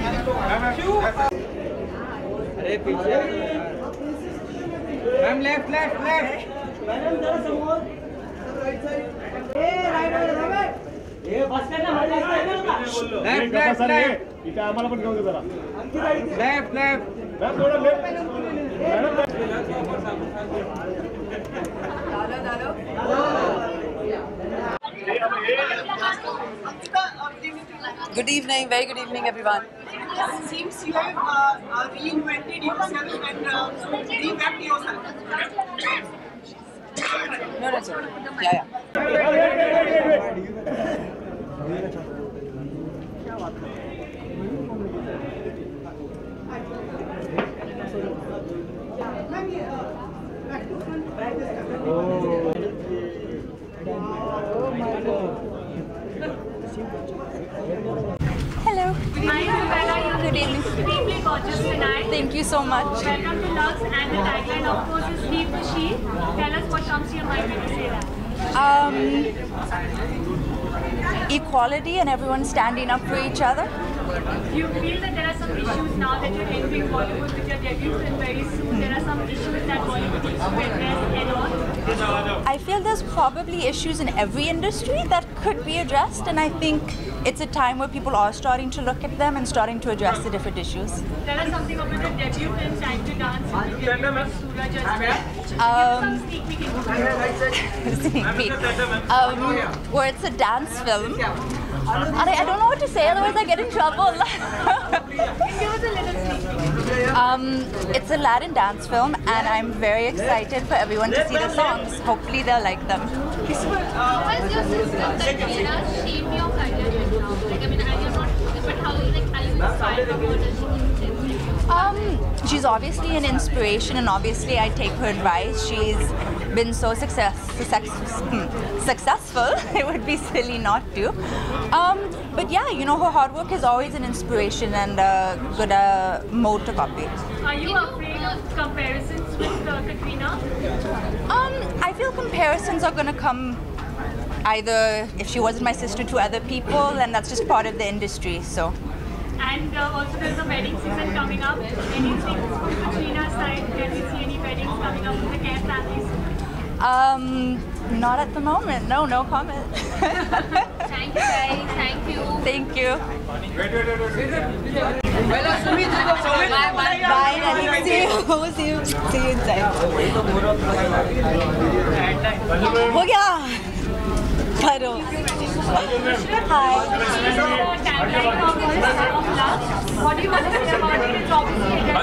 Ma'am, left, left, left. Madam, जरा समोर. Right side. ए, right side Ramesh. ए, बस करना, बस करना. Left, left, left. इथे आम्हाला पण घेऊन जरा. Left, left. मॅम थोडं लेफ्ट. मॅडम. दादा दादा. Good evening, very good evening, everyone. It seems you have uh, uh, reinvented yourself and uh, revamped yourself. No, no, sir. Yeah, yeah. Hello. Hi, Isabella. Good evening. Extremely gorgeous tonight. Thank you so much. Welcome to Lux, and the tagline, of course, is "He for She." Tell us what comes to your mind when you say that. Um, equality and everyone standing up for each other. Do you feel that there are some issues now that you're entering Bollywood with your debut film very soon? There are some issues that Bollywood needs to address head on? I feel there's probably issues in every industry that could be addressed, and I think it's a time where people are starting to look at them and starting to address the different issues. Tell us something about your debut film, Time to Dance, with your debut with Suraj and Um, some sneak peek into sneak peek. Um, where it's a dance film. And I, I don't know what to say, otherwise I get in trouble. um, it's a Latin dance film, and I'm very excited for everyone to see the songs. Hopefully they'll like them. How has your sister, Tanvina, shaped your career right now? Like, I mean, I am not, but how, like, are you inspired from her? Does she influence you? Um, she's obviously an inspiration, and obviously I take her advice. She's been so success, success, hmm, successful, it would be silly not to. Um, but yeah, you know, her hard work is always an inspiration and a good uh, mode to copy. Are you afraid of comparisons with uh, Katrina? Um, I feel comparisons are going to come either, if she wasn't my sister, to other people, and that's just part of the industry, so. And uh, also there's a wedding season coming up. Anything from Katrina's side? Can we see any weddings coming up with the Kher families? Um, not at the moment. No, no comment. Thank you guys. Thank you. Thank you. Wait, wait, wait, wait. Bye, bye. Bye, Nani. See you. See you. See you inside. हो गया करो Hi. What do you want to say about it? It's obviously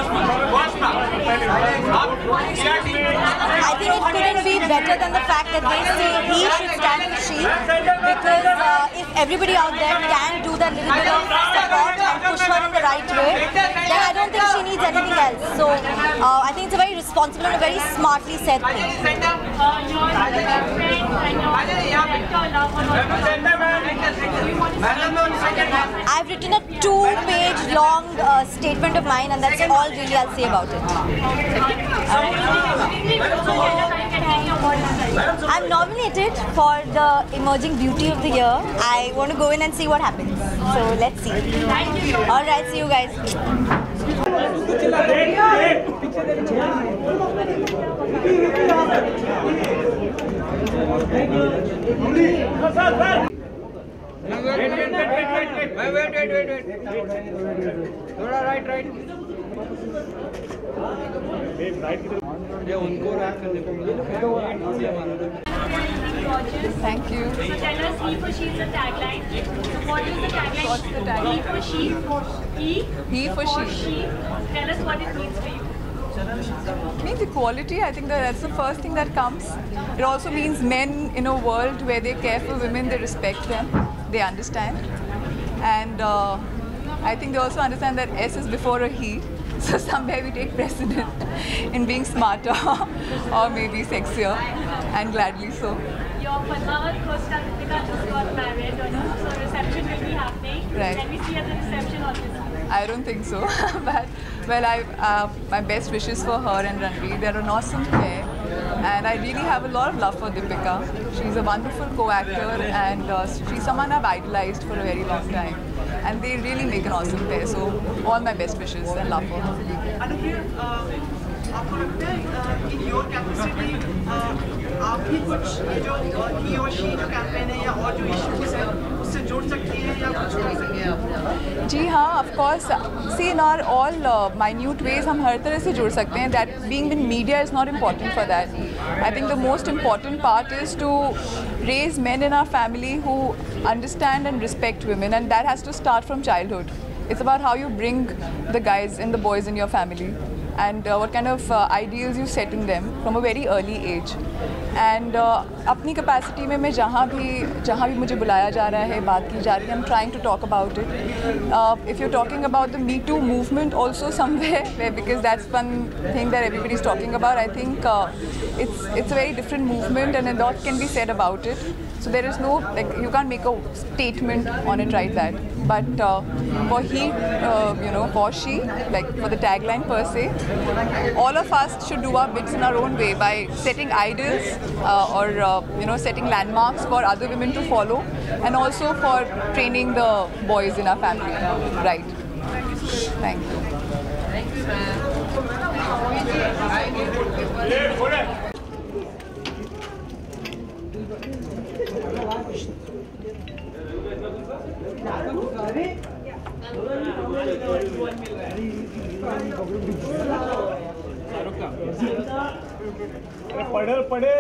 I think it couldn't be better than the fact that they say he should stand for she, because uh, if everybody out there can do that little bit of support and push her in the right way, then I don't think she needs anything else. So uh, I think it's a very responsible and a very smartly said thing. I've written a two-page long uh, statement of mine, and that's all really I'll say about it. I'm nominated for the Emerging Beauty of the Year. I want to go in and see what happens. So let's see. All right, see you guys. Wait, wait, wait, wait, wait, wait, wait, wait, wait, wait. थोड़ा right, right. ये उनको rap करने को मिला. Thank you. So tell us, he for she is the tagline. So what is the tagline? What's the tagline? He for she. He, He for she. Tell us what it means for you. It means equality. I think that that's the first thing that comes. It also means men in a world where they care for women, they respect them, they understand. And uh, I think they also understand that S is before a he. So somewhere we take precedent in being smarter or maybe sexier, and gladly so. Your Padmavat co-star Ritika just got married, you know, so reception will be happening. Right. Can we see at the reception obviously? I don't think so. But well, I uh, my best wishes for her and Ranveer. They're an awesome pair, and I really have a lot of love for Deepika. She's a wonderful co-actor, and uh, she's someone I've idolized for a very long time. And they really make an awesome pair. So all my best wishes and love for her. Anupriya, आपको लगता है in your capacity आप भी कुछ जो he or she जो campaign है या और जो issues हैं उससे जोड़ सकती हैं या कुछ कर सकती हैं? जी हाँ, of course. See, in our all uh, minute ways हम हर तरह से जुड़ सकते हैं. That being in media is not important for that. I think the most important part is to raise men in our family who understand and respect women, and that has to start from childhood. It's about how you bring the guys and the boys in your family, and uh, what kind of uh, ideals you set in them from a very early age. And uh, अपनी capacity में मैं जहाँ भी जहाँ भी मुझे बुलाया जा रहा है, बात की जा रही है, I'm trying to talk about it. Uh, if you're talking about the Me Too movement also somewhere, where, because that's one thing that everybody's talking about, I think uh, it's it's a very different movement, and a lot can be said about it. So there is no, like, you can't make a statement on it right that. but uh, for he, uh, you know, for she, like for the tagline per se, all of us should do our bits in our own way by setting ideals uh, or uh, you know, setting landmarks for other women to follow, and also for training the boys in our family. Right. Thank you. Thank you, ma'am. पडेल पडेल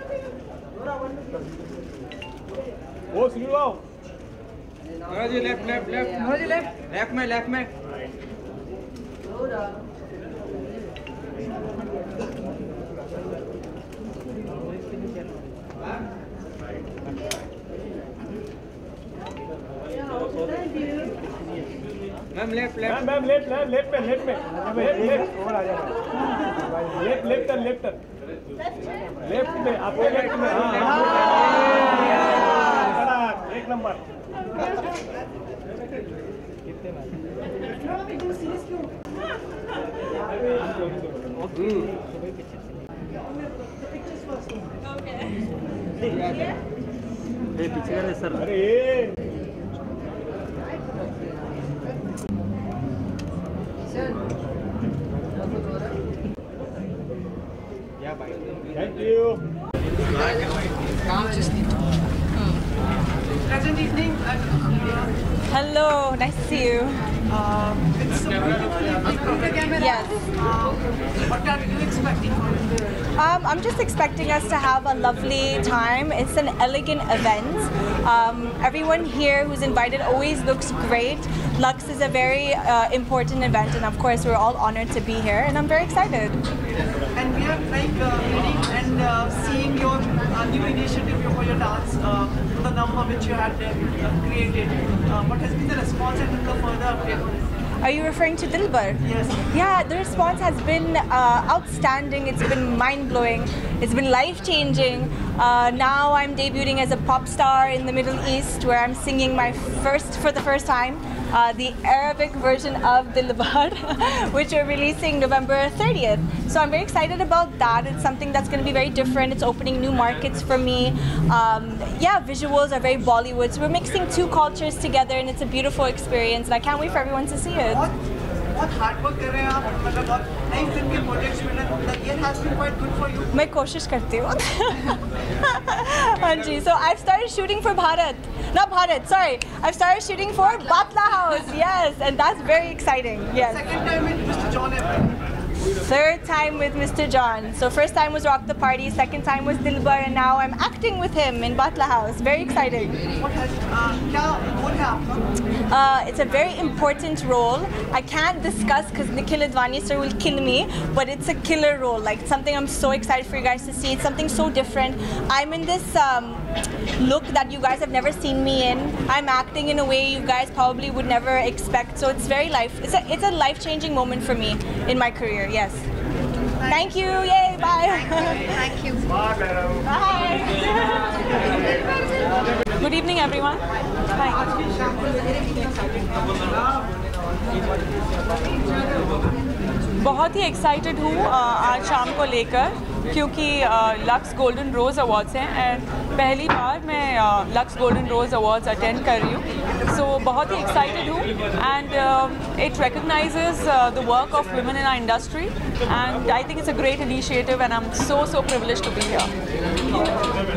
वो सुन लो जी left left left जी left left में left में ma'am left left ma'am left left left में लेफ्ट में लेफ्ट लेफ्ट और आ जाएगा लेफ्ट लेफ्ट लेफ्ट लेफ्ट में आपके लेफ्ट में हाँ एक नंबर पीछे सर अरे Thank you. Pleasant evening. Hello, nice to see you. Uh, it's a beautiful evening. Yes. Uh, what are you expecting? Um, I'm just expecting us to have a lovely time. It's an elegant event. Um, everyone here who's invited always looks great. Lux is a very uh, important event, and of course we're all honored to be here, and I'm very excited. And we are like uh, reading and uh, seeing your uh, new initiative for your dance, uh, the number which you had uh, created. Uh, what has been the response and the further update on this? Are you referring to Dilbar? Yes. Yeah, the response has been uh, outstanding. It's been mind-blowing. It's been life-changing. Uh, now I'm debuting as a pop star in the Middle East, where I'm singing my first, for the first time, uh, the Arabic version of Dilbar, which we're releasing November thirtieth. So I'm very excited about that. It's something that's going to be very different. It's opening new markets for me. Um, yeah, visuals are very Bollywood. So we're mixing two cultures together, and it's a beautiful experience. And I can't wait for everyone to see it. बहुत hard work कर रहे हैं आप, मतलब बहुत नई film के projects में ना, the year has been quite good for you. मैं कोशिश करती हूँ. हाँ जी, so I've started shooting for Bharat, not Bharat, sorry. I've started shooting for Batla House, yes, and that's very exciting. Yes. Second time with Mister John Abraham. Third time with Mister John. So first time was Rock the Party, second time was Dilbar, and now I'm acting with him in Batla House. Very exciting. What has, uh, क्या role है आपका? Uh, it's a very important role. I can't discuss because Nikhil Advani sir will kill me, but it's a killer role. Like something I'm so excited for you guys to see. It's something so different. I'm in this um, look that you guys have never seen me in. I'm acting in a way you guys probably would never expect. So it's very life. It's a it's a life-changing moment for me in my career. Yes. Thank you. Yay. Bye. Thank you. Bye. Good evening, everyone. बहुत ही excited हूँ आज शाम को लेकर, क्योंकि Lux golden रोज़ awards हैं and पहली बार मैं लक्स गोल्डन रोज़ अवार्ड्स अटेंड कर रही हूँ. सो so, बहुत ही एक्साइटेड हूँ and it recognises the work of women in our industry and I think it's a great initiative and I am so so privileged to be here.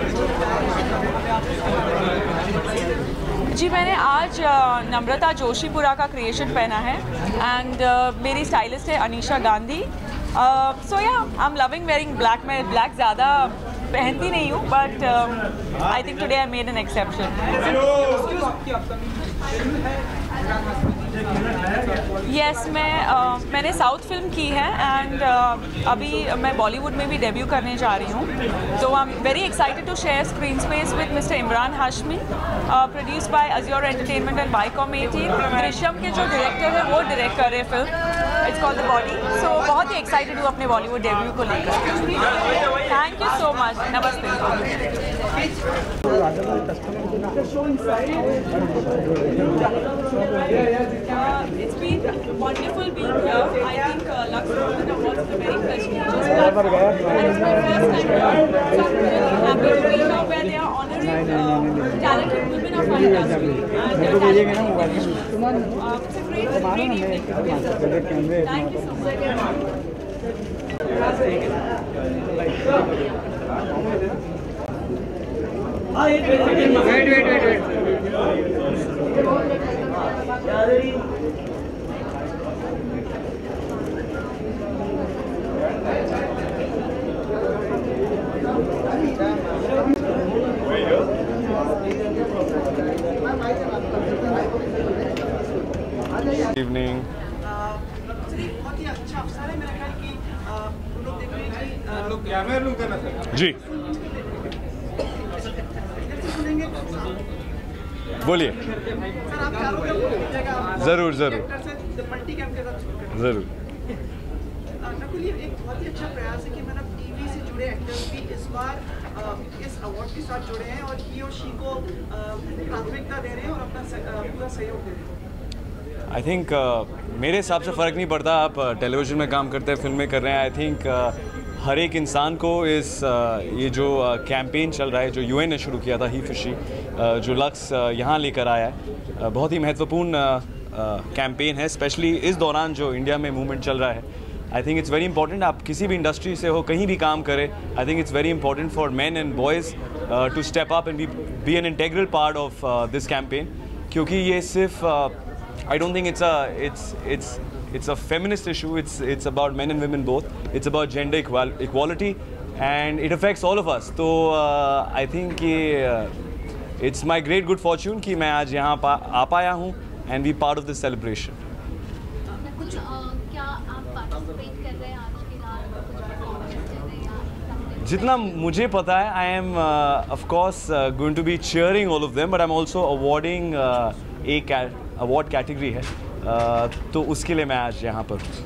जी मैंने आज नम्रता जोशीपुरा का क्रिएशन पहना है एंड uh, मेरी स्टाइलिस्ट है Anisha Gandhi. So yeah I am loving wearing black. मैं black ज़्यादा पहनती नहीं हूँ but I think today I made an exception. Yes yes, मैं uh, मैंने साउथ फिल्म की है एंड uh, अभी मैं बॉलीवुड में भी डेब्यू करने जा रही हूँ, तो I am very excited to share screen space with mister Emraan Hashmi, produce by Azure entertainment and Viacom eighteen. Drishyam के जो डायरेक्टर है वो डायरेक्ट कर रहे हैं film, it's called the body. So बहुत ही एक्साइटेड हूँ अपने बॉलीवुड डेब्यू को लेकर। Thank you so much. नमस्ते। It's been wonderful being here. I think uh, Lux Golden Awards is a very prestigious platform, and it's my first time here. So I'm really happy to be here where they are honouring uh, talented women of our industry and their talent recognition. Uh, it's a great, great evening to be here. Thank you so much. Wait, wait, wait, wait. Evening. बहुत ही अच्छा अवसर है मेरा ख्याल कि हम लोग देख रहे हैं कैमरा लुक देना जी सुनेंगे। बोलिए। सर आप चारों का बोलिएगा। जरूर जरूर मल्टी कैम के साथ जरूर। नकुल ये एक बहुत ही अच्छा प्रयास है कि मतलब टीवी से जुड़े एक्टर्स भी इस बार इस अवार्ड के साथ जुड़े हैं और ही और शी को प्राथमिकता दे रहे हैं और अपना पूरा सहयोग दे रहे हैं। आई थिंक uh, मेरे हिसाब से फ़र्क नहीं पड़ता आप टेलीविज़न uh, में काम करते हैं, फिल्में कर रहे हैं। आई थिंक uh, हर एक इंसान को इस uh, ये जो कैंपेन uh, चल रहा है जो यूएन ने शुरू किया था ही खुशी uh, जो लक्स uh, यहाँ लेकर आया है, uh, बहुत ही महत्वपूर्ण कैंपेन uh, uh, है, स्पेशली इस दौरान जो इंडिया में मूवमेंट चल रहा है। I think it's very important, आप किसी भी इंडस्ट्री से हो, कहीं भी काम करें, I think it's very important for man and boys to step up and be be an integral part of this campaign, क्योंकि ये सिर्फ uh, I don't think it's a it's it's it's a feminist issue. It's it's about men and women both. It's about gender equal, equality, and it affects all of us. So uh, I think ये uh, it's my great good fortune कि मैं आज यहाँ पा आ पाया हूँ and be part of this celebration. कुछ क्या आप participate कर रहे हैं आज के रात में, कुछ performance कर रहे हैं? जितना मुझे पता है, I am uh, of course uh, going to be cheering all of them, but I'm also awarding uh, a cat. Award category है, uh, तो उसके लिए मैं आज यहाँ पर हूँ।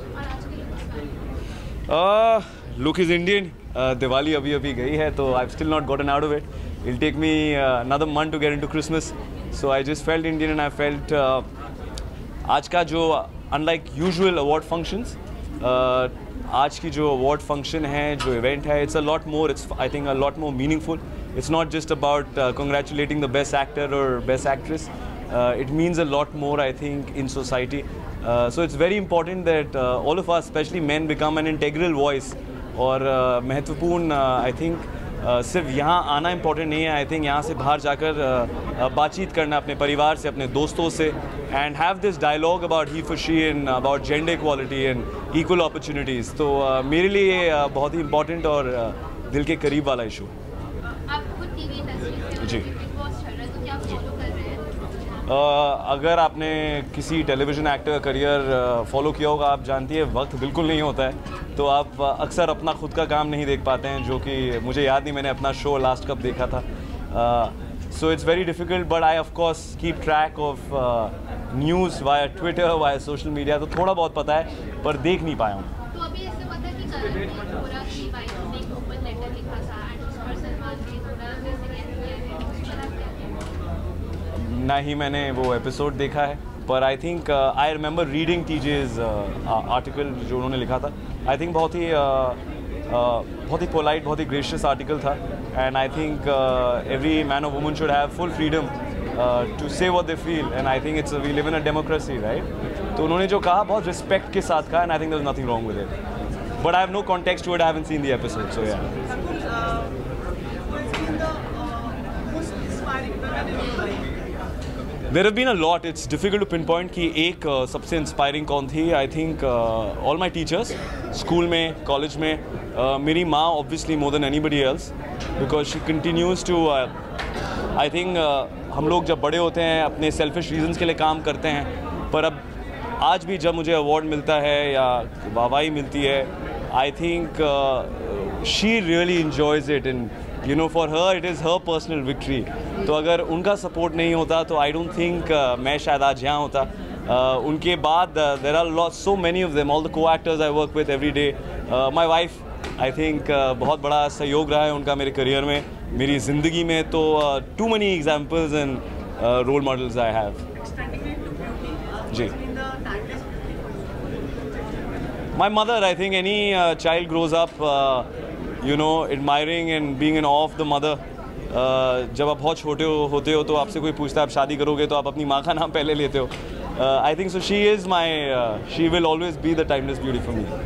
Look is Indian. दिवाली अभी अभी गई है तो I still not gotten out of it. I'll take me another month to get into Christmas, so I just felt Indian and I felt आज का जो अनलाइक यूजुअल अवार्ड फंक्शंस, आज की जो अवार्ड फंक्शन है, जो इवेंट है, it's a lot more, it's I think a lot more meaningful. It's not just about congratulating the best actor और best actress. Uh, it means a lot more, I think, in society. Uh, so it's very important that uh, all of us, especially men, become an integral voice. और uh, महत्वपूर्ण, uh, I think, uh, सिर्फ यहाँ आना important नहीं है. I think यहाँ से बाहर जाकर uh, बातचीत करना अपने परिवार से, अपने दोस्तों से, and have this dialogue about he for she and about gender equality and equal opportunities. तो uh, मेरे लिए ये uh, बहुत ही इम्पोर्टेंट और uh, दिल के करीब वाला इशू. आप खुद टीवी इंडस्ट्री से जी. Uh, अगर आपने किसी टेलीविज़न एक्टर का करियर फॉलो किया होगा, आप जानती है वक्त बिल्कुल नहीं होता है, तो आप अक्सर अपना खुद का काम नहीं देख पाते हैं, जो कि मुझे याद नहीं मैंने अपना शो लास्ट कब देखा था. So it's very difficult, but I of course keep track of news via Twitter, via social media, तो थोड़ा बहुत पता है पर देख नहीं पाया हूँ. तो अभी ऐसे पता है कि करण ने बोला कि भाई ने एक ओपन लेटर लिखा था एंड उस पर सलमान ने थोड़ा जैसे ना ही मैंने वो एपिसोड देखा है, पर I think I remember reading TJ's article जो उन्होंने लिखा था. आई थिंक बहुत ही uh, uh, बहुत ही पोलाइट, बहुत ही ग्रेशियस आर्टिकल था, and I think every man और woman should have full freedom to say what they feel, and I think it's we live in a democracy, right. तो उन्होंने जो कहा बहुत रिस्पेक्ट के साथ कहा, and I think there is nothing wrong with it, but I have no context to it, I haven't seen the episode, so yeah. There have been a lot. It's difficult to pinpoint कि एक uh, सबसे inspiring कौन थी. I think uh, all my teachers, school में, college में, uh, मेरी माँ obviously more than anybody else, because she continues to, uh, I think uh, हम लोग जब बड़े होते हैं अपने selfish reasons के लिए काम करते हैं, पर अब आज भी जब मुझे अवार्ड मिलता है या वाहवाही मिलती है, I think she really enjoys it and you know for her it is her personal victory. तो अगर उनका सपोर्ट नहीं होता तो आई डोंट थिंक मैं शायद आज यहाँ होता। uh, उनके बाद there are lot so many of them, all the co actors I work with every day, my wife I think बहुत बड़ा सहयोग रहा है उनका मेरे करियर में, मेरी ज़िंदगी में। तो too many examples and role models I have. जी, my mother, I think any uh, child grows up uh, you know admiring and being in awe of the mother. uh, जब आप बहुत छोटे हो होते हो तो आपसे कोई पूछता है आप शादी करोगे तो आप अपनी माँ का नाम पहले लेते हो। I think so she is my she will always be the timeless beauty for me.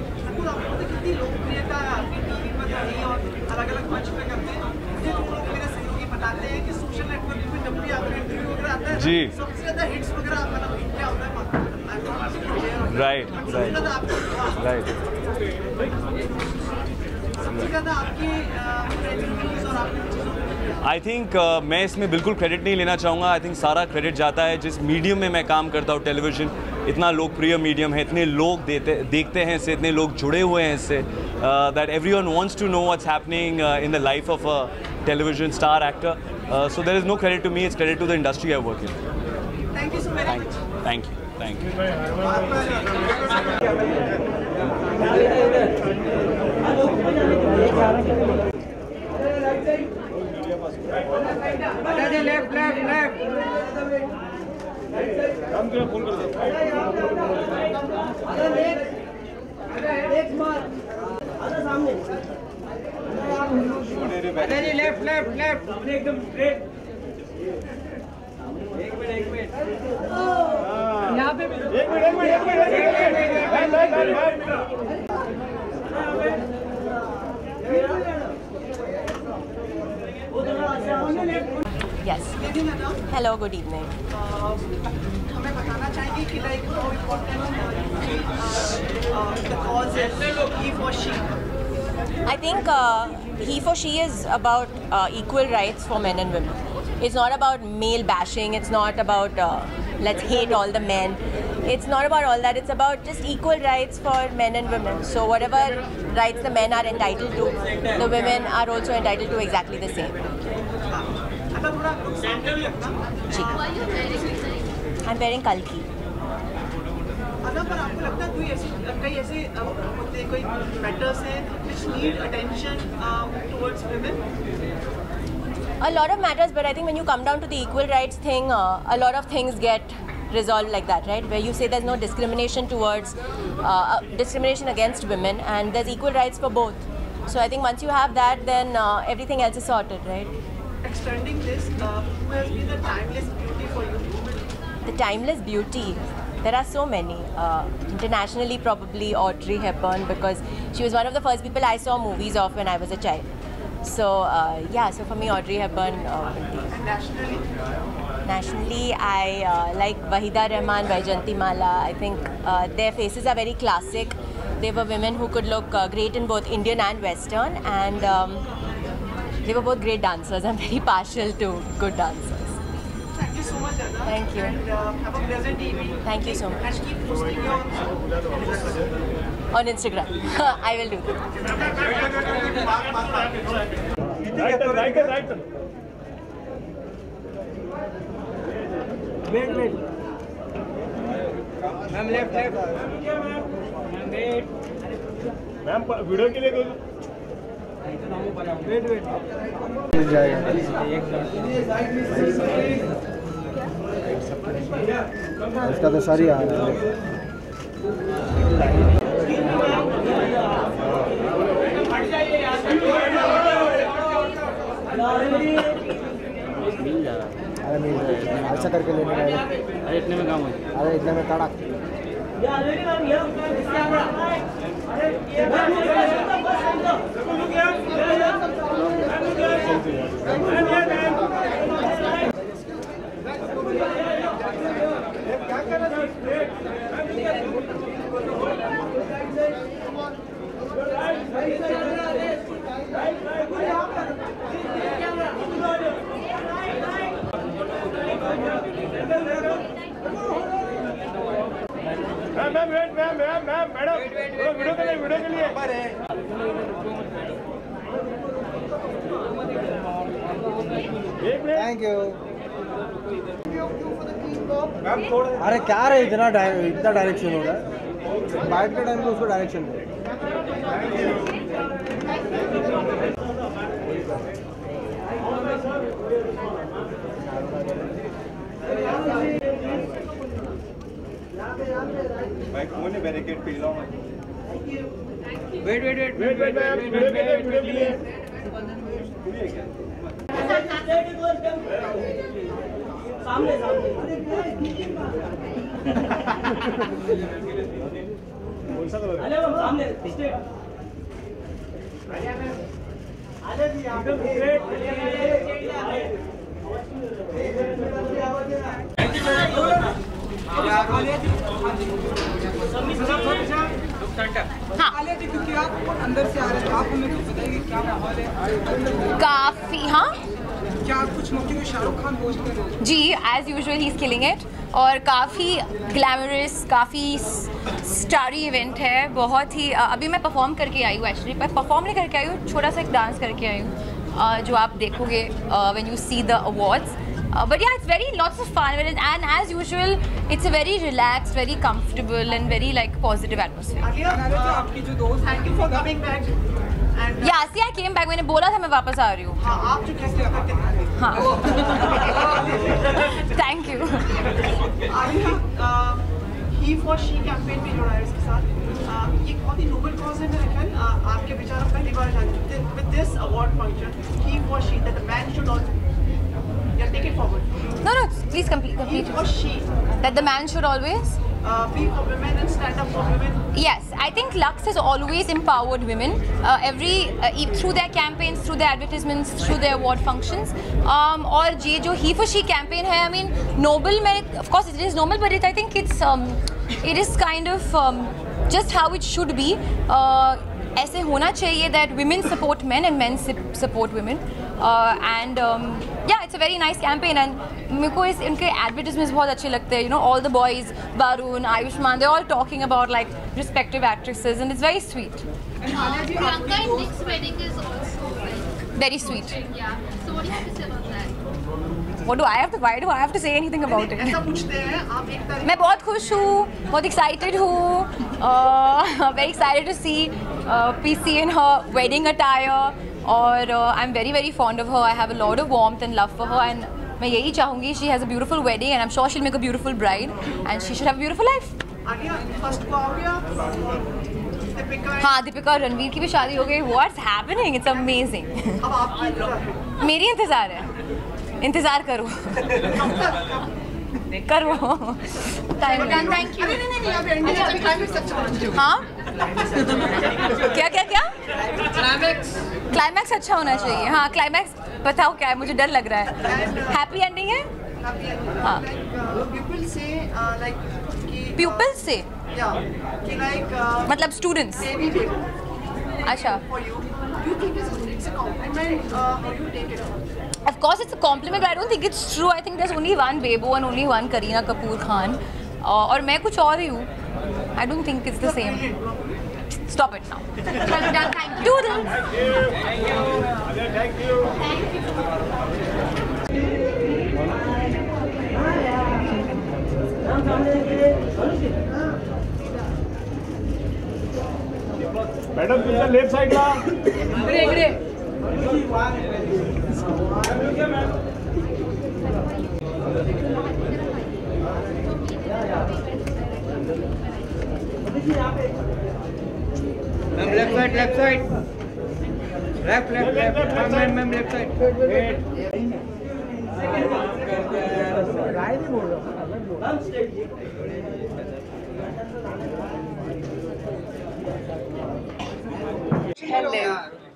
जी, right right right. I think uh, मैं इसमें बिल्कुल क्रेडिट नहीं लेना चाहूँगा। आई थिंक सारा क्रेडिट जाता है जिस मीडियम में मैं काम करता हूँ। टेलीविज़न इतना लोकप्रिय मीडियम है, इतने लोग देते देखते हैं इससे, इतने लोग जुड़े हुए हैं इससे, that everyone wants to know what's happening in the life of a television star actor. So there is no credit to me, it's credit to the industry I work in. Thank you so much. Thank you thank you. Left left left phone कर दो। Left left left एकदम straight. एक minute एक minute यहाँ पे एक minute एक minute एक minute. Yes. Hello, good evening. हमें बताना चाहेंगे कि like how important the cause is he for she. I think uh, he for she is about uh, equal rights for men and women. It's not about male bashing. It's not about uh, let's hate all the men. It's not about all that. It's about just equal rights for men and women. So whatever rights the men are entitled to, the women are also entitled to exactly the same. I'm wearing Kalki. अगर पर आपको लगता है कोई ऐसे कई ऐसे होते कोई मैटर्स हैं which need attention towards women? A lot of matters, but I think when you come down to the equal rights thing, uh, a lot of things get resolved like that, right? Where you say there's no discrimination towards, uh, discrimination against women, and there's equal rights for both. So I think once you have that, then uh, everything else is sorted, right? Extending this, uh, who has been the timeless beauty for you? The timeless beauty. There are so many. Uh, internationally, probably Audrey Hepburn, because she was one of the first people I saw movies of when I was a child. So uh, yeah, so for me, Audrey Hepburn. Uh, and nationally? Nationally, I uh, like Wahida Rehman, Vaijayanti Mala. I think uh, their faces are very classic. They were women who could look uh, great in both Indian and Western, and um, they were both great dancers. I'm very partial to good dancers. Thank you so much, Anna. Thank you. And uh, have a pleasant evening. Thank you so much. And keep posting your on Instagram. I will do that. Right turn, right turn, right turn. Wait, wait. Ma'am, left, left. Ma'am, wait. Ma'am video के लिए wait wait मिल जाएगा। इसका तो सारी आ रहा है। अरे मिल जाएगा, ऐसा करके लेने का। अरे इतने में काम हो जाए। अरे इतने में तड़क। Right, thank you. अरे क्या रे इतना इतना डायरेक्शन हो रहा है, बाइट के टाइम में उसको डायरेक्शन दे। भाई कौन है बैरिकेड पे लाओ। Wait wait wait wait wait wait wait wait wait सामने सामने कौन सा कलर है? सामने स्ट्रेट आले जी यहां पे स्ट्रेट आलिया जी क्योंकि आप अंदर से आ रहे थे, आप हमें कुछ बताइए क्या माहौल है? काफ़ी हाँ क्या कुछ मौके में शाहरुख खान पोस्ट कर रहे हैं? जी, एज यूजुअल ही इज़ किलिंग इट और काफ़ी ग्लैमरस, काफ़ी स्टारी इवेंट है। बहुत ही अभी मैं परफॉर्म करके आई हूँ, एक्चुअली पर परफॉर्म नहीं करके आई हूँ, छोटा सा एक डांस करके आई हूँ जो आप देखोगे when you see the awards. Uh, but yeah, it's very lots of fun and as usual, it's a very relaxed, very comfortable and very like positive atmosphere. Alia, आपकी जो दोस्त, thank you for coming back. And yeah, see, I came back. मैंने बोला था मैं वापस आ रही हूँ. हाँ, आप जो कैसे करते हैं? हाँ. Thank you. Alia, he for she campaign में जुड़ा है इसके साथ. ये बहुत ही noble cause है मेरे ख्याल. आपके विचार पहली बार जानते हैं. With this award function, he for she that the man should also. Yeah, take it forward. No, no, please complete. complete. He or she. That the man should always uh, be for women and stand up for women. Yes, I think Lux has always empowered women. Uh, every uh, through their campaigns, through their advertisements, through their award functions. Um, और ये जो he for she campaign है, I mean, noble. Of course, it is noble, but it, I think it's um, it is kind of um, just how it should be. Uh, ऐसे होना चाहिए that women support men and men support women. Uh, and um, yeah, it's a very nice campaign and मेरे को इस इनके advertisements बहुत अच्छे लगते हैं. You know, all the boys, Barun, Ayushmann, they're all talking about like respective actresses and it's very sweet. And Priyanka and Nick's wedding is also very sweet. Yeah. So what do you have to say about that? What do I have to? Why do I have to say anything about it? ऐसा पूछते हैं आप एक तारीख. मैं बहुत खुश हूँ, बहुत excited हूँ. Uh, very excited to see uh, P C in her wedding attire. और uh, I'm very very fond of her. I have a lot of warmth and love for her and मैं यही चाहूँगी she has a beautiful wedding and I'm sure she'll make a beautiful bride and she should have a beautiful life. Alia first को आओगे आप? दीपिका. हाँ, दीपिका और रणवीर की भी शादी हो गई. What's happening? It's amazing. अब आपकी इंतजार. मेरी इंतजार है. इंतजार करो. करो. Thank you. नहीं नहीं नहीं अब एंडिंग अभी क्लाइमेक्स अच्छा होना चाहिए. हाँ. क्या क्या क्या? क्लाइमेक्स. क्लाइमैक्स अच्छा होना चाहिए. हाँ, क्लाइमैक्स बताओ क्या है, मुझे डर लग रहा है. हैप्पी एंडिंग है. हाँ. पीपल से लाइक प्यूपल से या कि लाइक मतलब स्टूडेंट्स. अच्छा. You think it's a compliment? Uh, how you take it? Of course, it's a compliment, but I don't think it's true. I think there's only one Bebo and only one Kareena Kapoor Khan. Uh, और मैं कुछ और ही हूँ. I don't think it's the same. Stop it now. Well done. Thank you. Doodles. Thank you. Thank you. Madam तुमच्या left साइडला. इकडे इकडे. Ma'am left side left side left left left ma'am ma'am left side. Hello.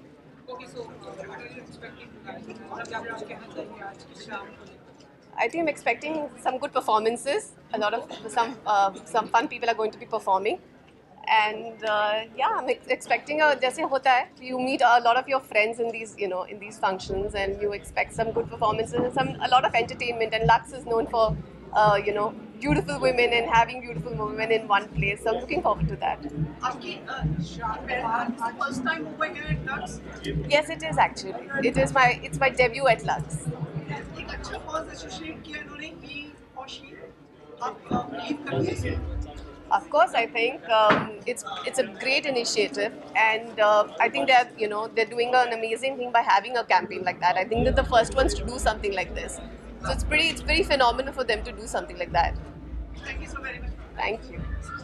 I think I'm expecting some good performances. A lot of some uh, some fun people are going to be performing, and uh, yeah, I'm ex expecting a जैसे होता है, you meet a lot of your friends in these you know in these functions, and you expect some good performances and some a lot of entertainment. And Lux is known for uh, you know beautiful women and having beautiful women in one place. So I'm looking forward to that. आपकी first time over here at Lux? Yes, it is actually. It is my it's my debut at Lux. एक अच्छा cause associate किया इन्होंने he or she आप believe करते हैं? Of course, I think um, it's it's a great initiative, and uh, I think that you know they're doing an amazing thing by having a campaign like that. I think they're the first ones to do something like this, so it's pretty it's very phenomenal for them to do something like that. Thank you so very much. Thank you.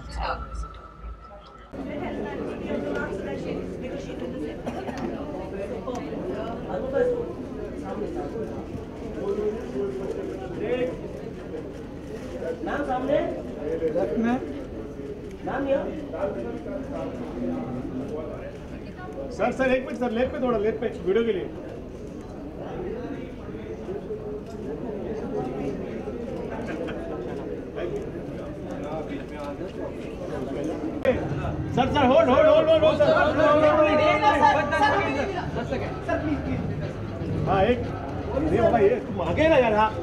Ma'am सामने left में ma'am यहाँ sir sir एक minute sir left पे थोड़ा left पे video के लिए sir sir hold hold hold hold sir हाँ एक ये बाबा ये तुम आगे ना यार हाँ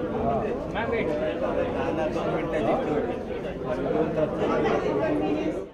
मैम वेट